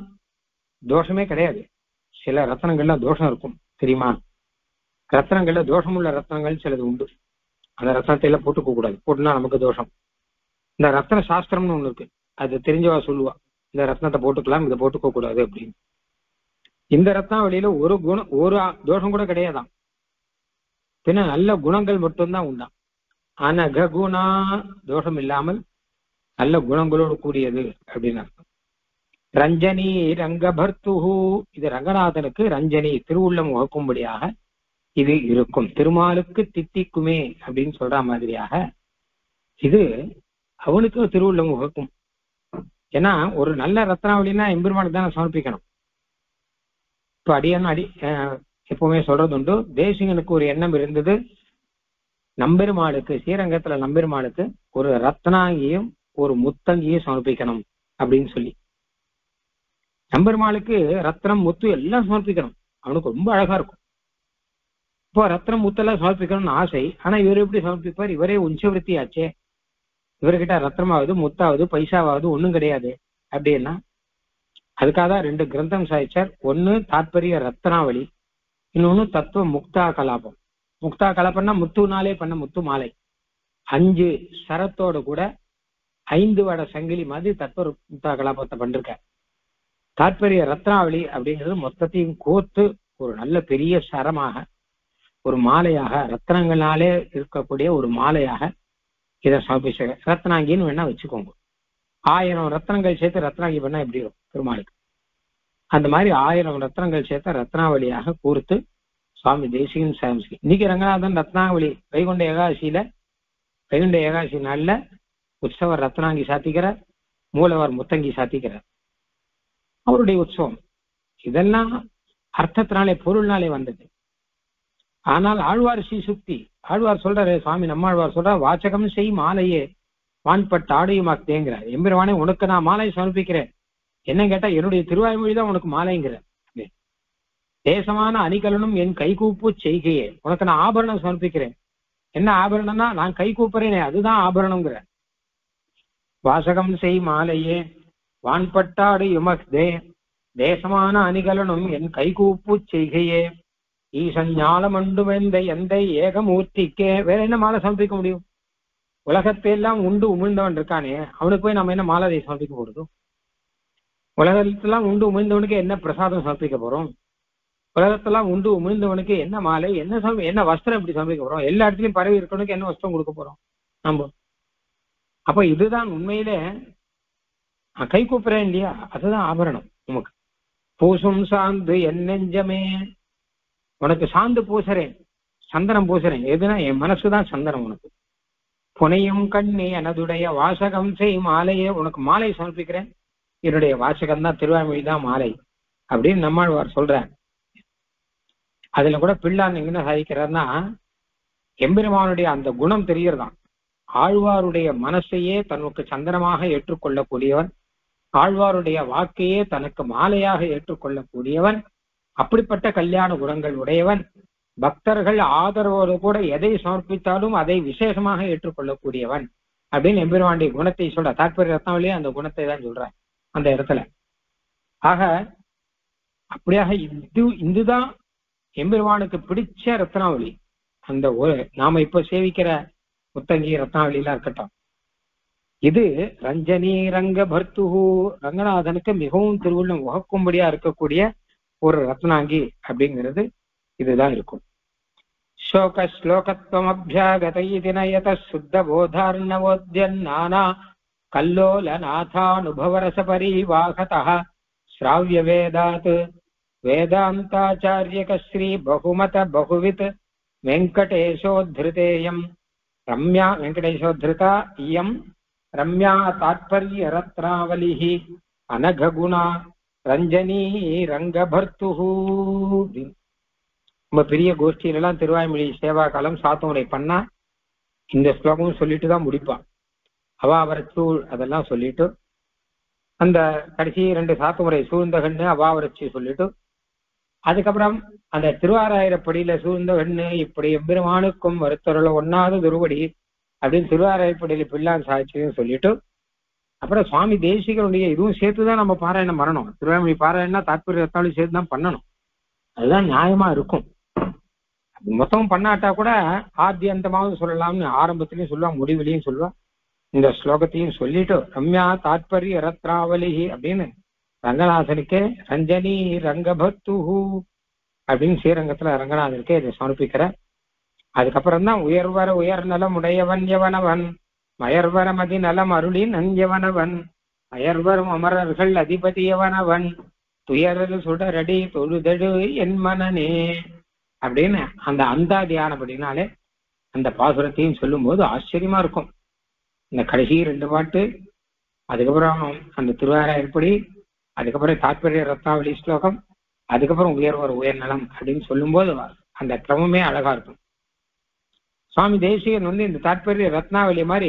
தோஷமே கிடையாது. சில ரத்னங்கள்ல தோஷம் இருக்கும் தெரியுமா? ரத்னங்கள்ல தோஷமுள்ள ரத்னங்கள் சிலது உண்டு. அந்த ரத்னத்தை எல்லாம் போட்டுக்க கூடாது, போட்டுனா நமக்கு தோஷம். இந்த ரத்ன சாஸ்திரம்னு ஒண்ணு இருக்கு, அது தெரிஞ்சவா சொல்லுவா, இந்த ரத்னத்தை போட்டுக்கலாம், இதை போட்டுக்க கூடாது அப்படின்னு. இந்த ரத்னாவளியில ஒரு குணம், ஒரு தோஷம் கூட கிடையாதான், பின்ன நல்ல குணங்கள் மட்டும்தான் உண்டாம். அனகுணா, தோஷம் இல்லாமல் நல்ல குணங்களோடு கூடியது அப்படின்னு அர்த்தம். ரஞ்சனி ரங்கபர்த்துஹு, இது ரங்கநாதனுக்கு ரஞ்சனி, திருவுள்ளம் உகக்கும்படியாக இது இருக்கும். திருமாலுக்கு தித்திக்குமே அப்படின்னு சொல்ற மாதிரியாக இது அவனுக்கு திருவுள்ளம் உகக்கும். ஏன்னா ஒரு நல்ல ரத்னாவளினா எம்பெருமானுக்கு தானே சமர்ப்பிக்கணும். இப்ப அடியான் எப்பவுமே சொல்றது உண்டு, தேசிகனுக்கு ஒரு எண்ணம் இருந்தது, நம்பெருமாளுக்கு, ஸ்ரீரங்கத்துல நம்பெருமாளுக்கு ஒரு ரத்னாங்கியும் ஒரு முத்தங்கியும் சமர்ப்பிக்கணும் அப்படின்னு சொல்லி. நம்பெருமாளுக்கு ரத்னம் முத்து எல்லாம் சமர்ப்பிக்கணும், அவனுக்கு ரொம்ப அழகா இருக்கும். இப்போ ரத்னம் முத்தெல்லாம் சமர்ப்பிக்கணும்னு ஆசை, ஆனா இவர் எப்படி சமர்ப்பிப்பார்? இவரே உஞ்சவருத்தி ஆச்சே, இவர்கிட்ட ரத்னமாவது முத்தாவது பைசாவாவது ஒண்ணும் கிடையாது அப்படின்னா. அதுக்காக தான் ரெண்டு கிரந்தம் சாதிச்சார். ஒண்ணு தாத்பரிய ரத்னாவளி, இன்னொன்னு தத்துவ முக்தா கலாபம். முக்தா கலாபம்னா முத்துனாலே பண்ண முத்து மாலை, 5 சரத்தோட கூட 5 வட சங்கிலி மாதிரி தத்துவ முக்தா கலாபத்தை பண்ணிருக்க. தாத்பரிய ரத்னாவளி அப்படிங்கிறது மொத்தத்தையும் கோர்த்து ஒரு நல்ல பெரிய சரமாக, ஒரு மாலையாக, ரத்னங்களாலே இருக்கக்கூடிய ஒரு மாலையாக இதை சமர்ப்பிச்ச. ரத்னாங்கின்னு வேணா வச்சுக்கோங்க. 1000 ரத்னங்கள் சேர்த்து ரத்னாங்கி பண்ணா எப்படி இருக்கும் பெருமாளுக்கு? அந்த மாதிரி 1000 ரத்னங்கள் சேர்த்த ரத்னாவளியாக கூர்த்து சுவாமி தேசிகன் சாமிக்கு. இன்னைக்கு ரங்கநாதன் ரத்னாவளி வைகுண்ட ஏகாதசி நாள்ல உற்சவர் ரத்னாங்கி சாத்திக்கிறார், மூலவர் முத்தங்கி சாத்திக்கிறார், அவருடைய உற்சவம். இதெல்லாம் அர்த்தத்தினாலே பொருள்னாலே வந்தது. ஆனால் ஆழ்வார் ஸ்ரீசுக்தி, ஆழ்வார் சொல்றாரு, சுவாமி நம்மாழ்வார் சொல்றார், வாச்சகம் செய் மாலையே வான்பட்ட ஆடையுமாக்குதேங்கிறார். எம்பெருமானே உனக்கு நான் மாலை சமர்ப்பிக்கிறேன். என்ன கேட்டா என்னுடைய திருவாய்மொழிதான் உனக்கு மாலைங்கிற. தேசமான அணிகலனும் என் கைகூப்பு செய்கையே, உனக்கு நான் ஆபரணம் சமர்ப்பிக்கிறேன். என்ன ஆபரணம்னா நான் கை கூப்புறேனே அதுதான் ஆபரணம்ங்கிற. வாசகம் செய் மாலையே வான்பட்டாடு யுமக்தே தேசமான அணிகலனும் என் கைகூப்பு செய்கையே ஈசன் ஞாலமண்டு வெந்த எந்த ஏகமூர்த்திக்கே. வேற என்ன மாலை சமர்ப்பிக்க முடியும்? உலகத்தை எல்லாம் உண்டு உமிழ்ந்தவன் இருக்கானே, அவனுக்கு போய் நம்ம என்ன மாலை சமர்ப்பிக்க போறோம்? உலகத்தெல்லாம் உண்டு உமிழ்ந்தவனுக்கு என்ன பிரசாதம் சமர்ப்பிக்க போறோம்? உலகத்தெல்லாம் உண்டு உமிழ்ந்தவனுக்கு என்ன மாலை, என்ன வஸ்திரம் எப்படி சமர்ப்பிக்க போறோம்? எல்லா இடத்துலயும் பரவி இருக்கவனுக்கு என்ன வஸ்திரம் கொடுக்க போறோம் நம்ம? அப்ப இதுதான் உண்மையிலே கை கூப்புறேன் இல்லையா, அதுதான் ஆபரணம் நமக்கு. பூசும் சாந்து என் நெஞ்சமே, உனக்கு சாந்து பூசுறேன், சந்தனம் பூசுறேன். எதுனா என் மனசுதான் சந்தனம் உனக்கு. புனையும் கண்ணி எனதுடைய வாசகம் செய் மாலையே, உனக்கு மாலை சமர்ப்பிக்கிறேன். என்னுடைய வாசகம் தான் திருவாய்மொழி தான் மாலை அப்படின்னு நம்மாழ்வார் சொல்றார். அதுல கூட பிள்ளான் எங்கன்னா சாதிக்கிறார்னா, எம்பெருமானுடைய அந்த குணம் தெரியறதான். ஆழ்வாருடைய மனசையே தனக்கு சந்தனமாக ஏற்றுக்கொள்ளக்கூடியவன், ஆழ்வாருடைய வாக்கையே தனக்கு மாலையாக ஏற்றுக்கொள்ளக்கூடியவன், அப்படிப்பட்ட கல்யாண குணங்கள் உடையவன். பக்தர்கள் ஆதரவோடு கூட எதை சமர்ப்பித்தாலும் அதை விசேஷமாக ஏற்றுக்கொள்ளக்கூடியவன் அப்படின்னு எம்பெருமானுடைய குணத்தை சொல்ற. தாற்பரிய ரத்னாவளியே அந்த குணத்தை தான் சொல்ற அந்த இடத்துல. ஆக அப்படியாக இதுதான் எம்பெருமானுக்கு பிடிச்ச ரத்னாவளி. அந்த நாம இப்ப சேவிக்கிற முத்தங்கி ரத்னாவளிலாம் இருக்கட்டும், இது ரஞ்சனி ரங்க பர்த்துஹு, ரங்கநாதனுக்கு மிகவும் திருவுள்ளம் உகக்கும்படியா இருக்கக்கூடிய ஒரு ரத்னாங்கி அப்படிங்கிறது இதுதான் இருக்கும். சோக ஸ்லோகத்வம் அபியாகதயிதினயத சுத்த போதார்ணவோத்யன்னானா கல்லோல நாதானுபவரச பரிவாகதः ஸ்ராவ்ய வேதாத் வேதாந்தாச்சாரியக ஸ்ரீ பகுமத பகுவித் வெங்கடேஷோத்ருதேயம் ரம்யா வெங்கடேஷோத்ருதா இயம் ரம்யா தாத்பர்ய ரத்னாவலிஹி அனகுணா ரஞ்சனி ரங்கபர்த்துஹு. ரொம்ப பெரிய கோஷ்டியிலெல்லாம் திருவாய்மொழி சேவா காலம் சாத்தமுறை பண்ணா இந்த ஸ்லோகமும் சொல்லிட்டு தான் முடிப்பான். அவாவரச்சூழ் அதெல்லாம் சொல்லிட்டு அந்த கடைசி 2 சாத்துமுறை சூழ்ந்த கண்ணு அவாவரட்சி சொல்லிட்டு அதுக்கப்புறம் அந்த திருவாராயிரப்படியில சூழ்ந்த கண்ணு இப்படி எம்பெருமானுக்கும் வருத்தருள ஒன்னாவது துருவடி அப்படின்னு திருவாராயிரப்படியில பிள்ளான் சாட்சியும் சொல்லிட்டு அப்புறம் சுவாமி தேசிகனுடைய இதுவும் சேர்த்துதான் நம்ம பாராயணம் பண்ணணும். திருவாய்மொழி பாராயணம்னா தாற்பரிய ரத்னாவளி சேர்த்து தான் பண்ணணும். அதுதான் நியாயமா இருக்கும். மொத்தம் பண்ணாட்டா கூட ஆத்தி அந்தமாவது சொல்லலாம்னு ஆரம்பத்திலையும் சொல்லுவா, முடிவிலையும் சொல்லுவா. இந்த ஸ்லோகத்தையும் சொல்லிட்டு ரம்யா தாத்பரிய ரத்னாவலி அப்படின்னு ரங்கநாதனுக்கே ரஞ்சனி ரங்கபத்துஹு அப்படின்னு ஸ்ரீரங்கத்துல ரங்கநாதனுக்கே இதை சமர்ப்பிக்கிற. அதுக்கப்புறம் தான் உயர்வர உயர் நலம் உடையவன் எவனவன் மயர்வர மதி நலம் அருளி நஞ்சவனவன் அயர்வரும் அமரர்கள் அதிபதியவனவன் துயரது சுடரடி தொழுதடு என் மனனே அப்படின்னு அந்த அந்தாதியானபடினாலே அந்த பாசுரத்தையும் சொல்லும் போது ஆச்சரியமா இருக்கும். இந்த கடைசி 2 பாட்டு, அதுக்கப்புறம் அந்த திருவாராயிரப்படி, அதுக்கப்புறம் தாத்பரிய ரத்னாவளி ஸ்லோகம், அதுக்கப்புறம் உயர்வர் உயர் நலம் அப்படின்னு சொல்லும் போது அந்த கிரமமே அழகா இருக்கும். சுவாமி தேசிகன் இந்த தாத்பரிய ரத்னாவளி மாதிரி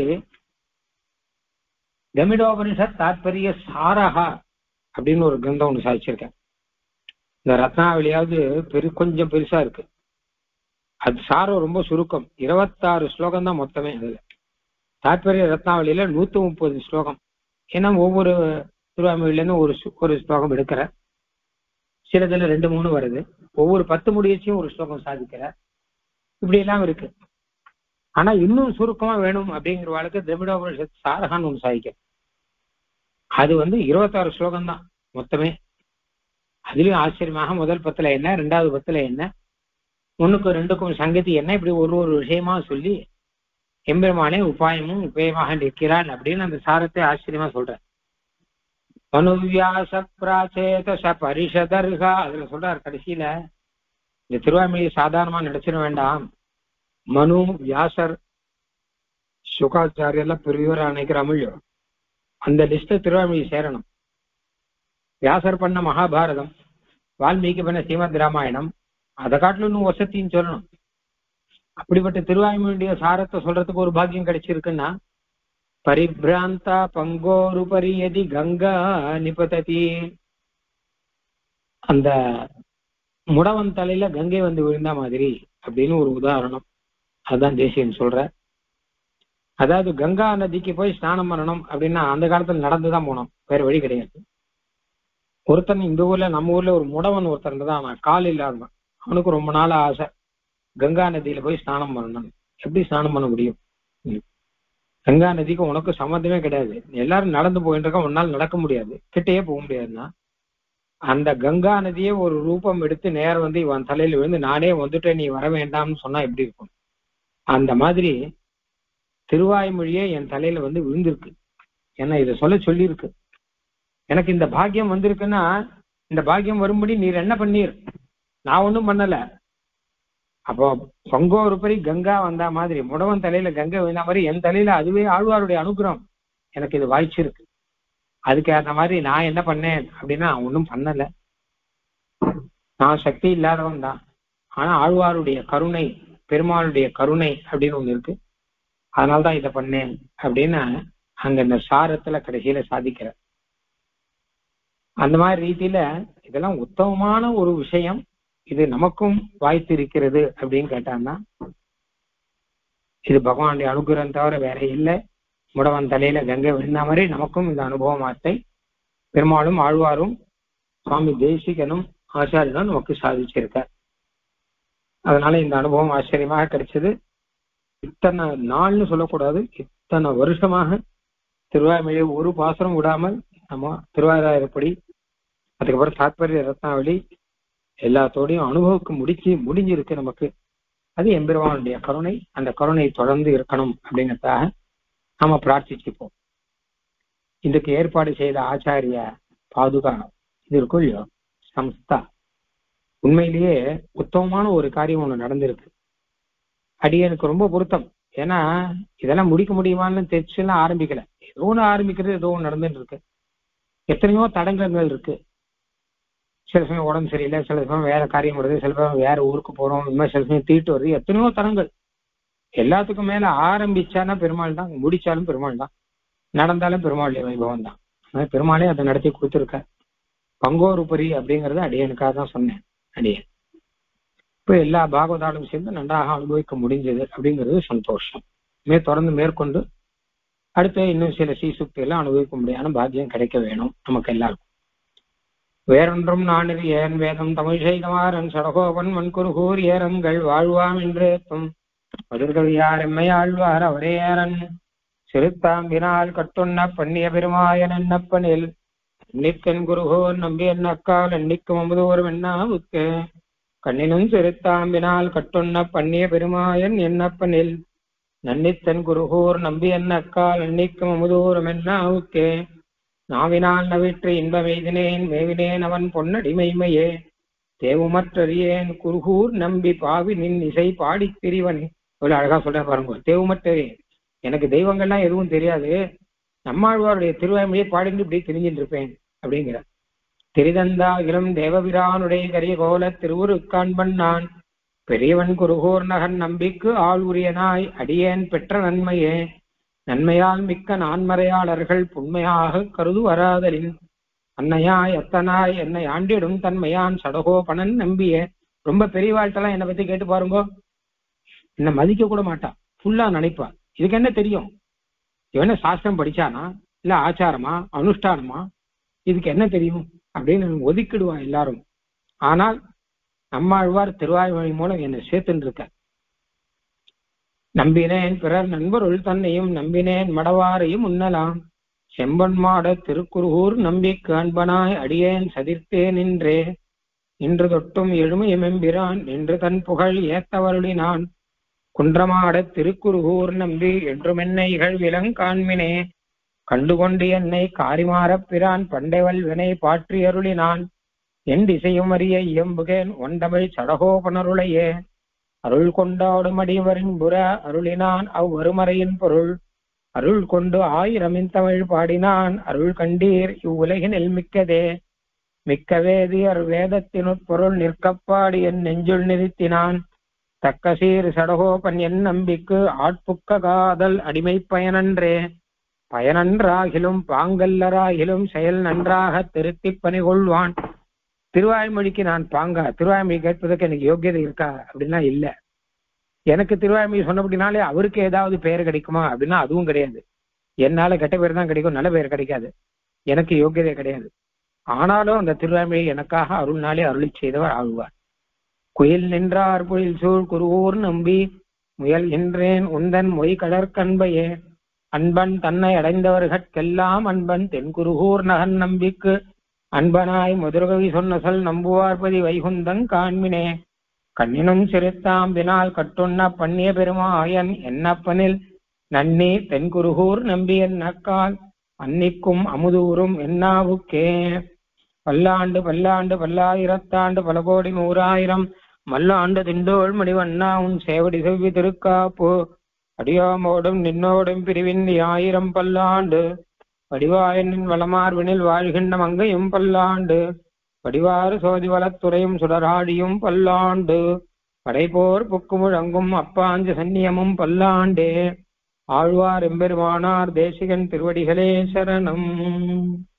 கமிடோபனிஷத் தாத்பரிய சாரஹா அப்படின்னு ஒரு கிரந்தம் ஒன்று சாதிச்சிருக்கேன். இந்த ரத்னாவளியாவது கொஞ்சம் பெருசா இருக்கு. அது சாரம் ரொம்ப சுருக்கம், 26 ஸ்லோகம் தான் மொத்தமே. அதுல தாத்பரிய ரத்னாவளியில 130 ஸ்லோகம். ஏன்னா ஒவ்வொரு திருவாய்மொழியில இருந்து ஒரு ஸ்லோகம் எடுக்கிற, சிலதுல 2-3 வருது. ஒவ்வொரு 10 முடியச்சியும் ஒரு ஸ்லோகம் சாதிக்கிற, இப்படி எல்லாம் இருக்கு. ஆனா இன்னும் சுருக்கமா வேணும் அப்படிங்கிறவாளுக்கு திரமிடோபனிஷத் சாரகான்னு ஒன்று சாதிக்க. அது 26 ஸ்லோகம் தான் மொத்தமே. அதுலயும் ஆச்சரியமாக முதல் 10ல என்ன, 2வது 10ல என்ன, 1க்கும் 2க்கும் சங்கதி என்ன, இப்படி ஒரு விஷயமா சொல்லி எம்பெருமானே உபாயமும் உபயமாக நிற்கிறான் அப்படின்னு அந்த சாரத்தை ஆச்சரியமா சொல்ற. மனுவியாச பிராச்சேதச பரிஷதர்கா அதுல சொல்றார் கடைசியில. இந்த திருவாய்மொழியை சாதாரணமா நினைச்சிட வேண்டாம். மனு, வியாசர், சுகாச்சாரியெல்லாம் பெரியவரா நினைக்கிறாமோ அந்த லிஸ்ட் திருவாய்மொழி சேரணும். வியாசர் பண்ண மகாபாரதம், வால்மீகி பண்ண ஸ்ரீமத் ராமாயணம் அதை காட்டிலும் இன்னும் வசத்தின்னு சொல்லணும். அப்படிப்பட்ட திருவாய்மொழியுடைய சாரத்தை சொல்றதுக்கு ஒரு பாக்கியம் கிடைச்சிருக்குன்னா, பரிபிராந்தா பங்கோருபரியதி கங்கா நிபததி, அந்த முடவன் தலையில கங்கை வந்து விழுந்த மாதிரி அப்படின்னு ஒரு உதாரணம். அதுதான் தேசியன் சொல்ற. அதாவது கங்கா நதிக்கு போய் ஸ்நானம் பண்ணணும் அப்படின்னா அந்த காலத்துல நடந்துதான் போனோம், வேற வழி கிடையாது. ஒருத்தன் இந்த ஊர்ல, நம்ம ஊர்ல ஒரு முடவன் ஒருத்தன் தான், அவன் கால் இல்லாதவன். அவனுக்கு ரொம்ப நாள் ஆசை கங்கா நதியில போய் ஸ்நானம் பண்ணணும். எப்படி ஸ்நானம் பண்ண முடியும்? கங்கா நதிக்கு உனக்கு சம்மந்தமே கிடையாது, எல்லாரும் நடந்து போயிட்டு இருக்க, உன்னால் நடக்க முடியாது, கிட்டேயே போக முடியாதுன்னா அந்த கங்கா நதியே ஒரு ரூபம் எடுத்து நேரம் வந்து இவன் தலையில விழுந்து நானே வந்துட்டு நீ வர வேண்டாம்னு சொன்னா எப்படி இருக்கும்? அந்த மாதிரி திருவாய்மொழியே என் தலையில வந்து விழுந்திருக்கு. ஏன்னா இதை சொல்லியிருக்கு. எனக்கு இந்த பாக்கியம் வந்திருக்குன்னா, இந்த பாக்கியம் வரும்படி நீர் என்ன பண்ணீர்? நான் ஒன்றும் பண்ணல. அப்போ பங்கோருபரி கங்கா வந்தா மாதிரி, முடவன் தலையில கங்கை வந்தா மாதிரி என் தலையில அதுவே ஆழ்வாருடைய அனுகிரகம் எனக்கு இது வாய்ச்சிருக்கு. அதுக்கு அந்த மாதிரி நான் என்ன பண்ணேன் அப்படின்னா ஒன்றும் பண்ணல, நான் சக்தி இல்லாதவன் தான். ஆனா ஆழ்வாருடைய கருணை, பெருமாளுடைய கருணை அப்படின்னு ஒண்ணு இருக்கு, அதனால்தான் இதை பண்ணேன் அப்படின்னு அங்க இந்த சாரத்துல கடைசியில சாதிக்கிற. அந்த மாதிரி ரீதியில இதெல்லாம் உத்தமமான ஒரு விஷயம். இது நமக்கும் வாய்த்து இருக்கிறது அப்படின்னு கேட்டான்னா இது பகவானுடைய அனுகிரகம் தவிர வேற இல்லை. முடவன் தலையில கங்கை விழுந்த மாதிரி நமக்கும் இந்த அனுபவமாத்தை பெருமாளும் ஆழ்வாரும் சுவாமி தேசிகனும் ஆச்சாரியனும் நமக்கு சாதிச்சிருக்கார். அதனால இந்த அனுபவம் ஆச்சரியமாக கிடைச்சது. இத்தனை நாள்னு சொல்லக்கூடாது, இத்தனை வருஷமாக திருவாய்மொழியை ஒரு பாசுரம் விடாமல் நம்ம திருவாராயிரப்படி, அதுக்கப்புறம் தாத்பரிய ரத்னாவளி எல்லாத்தோடையும் அனுபவிக்க முடிஞ்சிருக்கு நமக்கு. அது எம்பெருமானுடைய கருணை. அந்த கருணை தொடர்ந்து இருக்கணும் அப்படிங்கிறதுக்காக நாம பிரார்த்திச்சுப்போம். இதுக்கு ஏற்பாடு செய்த ஆச்சாரிய பாதுகா இது இருக்கும் இல்லையோ சம்ஸ்தா, உண்மையிலேயே உத்தமமான ஒரு காரியம் ஒண்ணு நடந்திருக்கு. அடியனுக்கு ரொம்ப பொருத்தம். ஏன்னா இதெல்லாம் முடிக்க முடியுமான்னு தெரிச்சுலாம் ஆரம்பிக்கல, ஏதோ ஒண்ணு ஆரம்பிக்கிறது, ஏதோ ஒண்ணு நடந்துட்டு இருக்கு. எத்தனையோ தடங்கங்கள் இருக்கு. சில சமயம் உடம்பு சரியில்லை, சில சமயம் வேற காரியம் வருது, சில சமயம் வேற ஊருக்கு போறோம், இந்த மாதிரி சில சமயம் தீட்டு வருது, எத்தனையோ தடங்கள். எல்லாத்துக்கும் மேல ஆரம்பிச்சானா பெருமாள் தான், முடிச்சாலும் பெருமாள் தான், நடந்தாலும் பெருமாளுடைய வைபவம் தான். பெருமாளே அதை நடத்தி கொடுத்துருக்க. பங்கோருபரி அப்படிங்கறத அடியனுக்காக தான் சொன்னேன். அடியன் இப்ப எல்லா பாகவதாலும் சேர்ந்து நன்றாக அனுபவிக்க முடிஞ்சது அப்படிங்கிறது சந்தோஷம். தொடர்ந்து மேற்கொண்டு அடுத்த இன்னும் சில சீசுக்தி எல்லாம் அனுபவிக்க முடியாத பாக்கியம் கிடைக்க வேணும் நமக்கு எல்லாருக்கும். வேறொன்றும் நானில் ஏன் வேதம் தமிழ் செய்தமாறன் சடகோபன் மண்குருகூர் ஏரங்கள் வாழ்வாம் என்றேத்தும் பதிர்கவியார் எம்மை ஆழ்வார் அவரே ஏரன் சிறுத்தாம்பினால் கட்டுண்ண பண்ணிய பெருமாயன் என்னப்பனில் எண்ணிக்கன் குருகோர் நம்பி என்னக்கால் எண்ணிக்கும் அமுதோர் வெண்ணாவுக்கு கண்ணினும் சிறுத்தாம்பினால் கட்டுண்ண பண்ணிய பெருமாயன் என்னப்பனில் நன்னித்தன் குருகூர் நம்பி என்னக்கால் எண்ணிக்கும் அமுதோர் வெண்ணாவுக்கே நாவினால் நவிற்று இன்பமெய்தினேன் மேவினேன் அவன் பொன்னடிமைமையே தேவுமற்றறியேன் குருகூர் நம்பி பாவி நின் இசை பாடி திரிவன். இவ்வளவு அழகா சொல்ற பாருங்க. தேவுமற்றறியேன், எனக்கு தெய்வங்கள்லாம் எதுவும் தெரியாது, நம்மாழ்வாருடைய திருவாய்மொழியை பாடிட்டு இப்படி தெரிஞ்சுட்டு இருப்பேன் அப்படிங்கிற. திரிதந்தாகிலும் தேவபிரானுடைய கரிய கோல திருவுரு காண்பன் நான் பெரியவன் குருகூர் நகன் நம்பிக்கு ஆள் உரியனாய் அடியேன் பெற்ற நன்மையே நன்மையால் மிக்க நான்மறையாளர்கள் புண்மையாக கருது வராதலின் அன்னையாய் அத்தனாய் என்னை ஆண்டிடும் தன்மையான் சடகோபனன் நம்பிய. ரொம்ப பெரிய வாழ்த்தெல்லாம் என்னை பத்தி கேட்டு பாருங்க, என்னை மதிக்க கூட மாட்டான், ஃபுல்லா நினைப்பா. இதுக்கு என்ன தெரியும், இவன சாஸ்திரம் படிச்சானா இல்ல ஆச்சாரமா அனுஷ்டானமா, இதுக்கு என்ன தெரியும் அப்படின்னு ஒதுக்கிடுவான் எல்லாரும். ஆனால் நம்மாழ்வார் திருவாய்மொழி மூலம் என்னை சேர்த்துன்னு இருக்க. நம்பினேன் பிறர் நண்பருள் தன்னையும் நம்பினேன் மடவாரையும் உண்ணலாம் செம்பன்மாட திருக்குருகூர் நம்பி காண்பனாய் அடியேன் சதிர்த்தே நின்றே நின்று தொட்டும் எழுமையமெம்பிரான் நின்று தன் புகழ் ஏத்தவருளினான் குன்றமாட திருக்குருகூர் நம்பி என்றுமென்னை இகழ்விலங் காண்மினே கண்டுகொண்டு என்னை காரிமாறப் பிரான் பண்டைவல் வினை பாற்றி அருளினான் என் திசையும் அறிய இயம்புகேன் ஒண்டமிழ் சடகோபனருளையே அருள் கொண்டாடும் அடியவரின் புற அருளினான் அவ்வருமறையின் பொருள் அருள் கொண்டு 1000 தமிழ் பாடினான் அருள் கண்டீர் இவ்வுலகினில் மிக்கதே மிக்க வேதியர் வேதத்தினுட்பொருள் நிற்கப்பாடு என் நெஞ்சுள் நிறுத்தினான் தக்கசீர் சடகோபன் என் நம்பிக்கு ஆட்புக்க காதல் அடிமை பயனன்றே பயனன்றாகிலும் பாங்கல்லராகிலும் செயல் நன்றாக திருத்தி பணி கொள்வான். திருவாய்மொழிக்கு நான் பாங்கா? திருவாய்மொழி கேட்பதற்கு எனக்கு யோக்கியதை இருக்கா அப்படின்னா இல்ல. எனக்கு திருவாய்மொழி சொன்னபடினாலே அவருக்கு ஏதாவது பெயர் கிடைக்குமா அப்படின்னா அதுவும் கிடையாது. என்னால கெட்ட பேர் தான் கிடைக்கும், நல்ல பெயர் கிடைக்காது. எனக்கு யோக்கியதை கிடையாது. ஆனாலும் அந்த திருவாய்மொழி எனக்காக அருள்நாளே அருளி செய்தவர் ஆழ்வார். குயில் நின்றார் குயில் சூழ் குருவூர் நம்பி முயல் என்றேன் உந்தன் மொய் கடற்கண்பையே அன்பன் தன்னை அடைந்தவர்கட்கெல்லாம் அன்பன் தென்குருகூர் நகன் நம்பிக்கு அன்பனாய் மதுரகவி சொன்ன சொல் நம்புவார்பதி வைகுந்தங் காண்மினே கண்ணினும் சிறுத்தாம்பினால் கட்டுண்ண பண்ணிய பெருமாயன் என்னப்பனில் நன்னி தென்குருகூர் நம்பி என்னக்கால் அன்னிக்கும் அமுதூரும் என்னாவுக்கே. பல்லாண்டு பல்லாண்டு பல்லாயிரத்தாண்டு பல கோடி நூறாயிரம் மல்லாண்டு திண்டோள் மணிவண்ணா உன் சேவடி செவ்வி திருக்காப்பு அடியோமோடும் நின்னோடும் பிரிவின் 1000 பல்லாண்டு வடிவாயனின் வளமார்வினில் வாழ்கின்ற மங்கையும் பல்லாண்டு வடிவாறு சோதி வளத்துறையும் சுடராடியும் பல்லாண்டு படைப்போர் புக்கு முழங்கும் அப்பாஞ்சு சன்னியமும் பல்லாண்டே. ஆழ்வார் எம்பெருமானார் தேசிகன் திருவடிகளே சரணம்.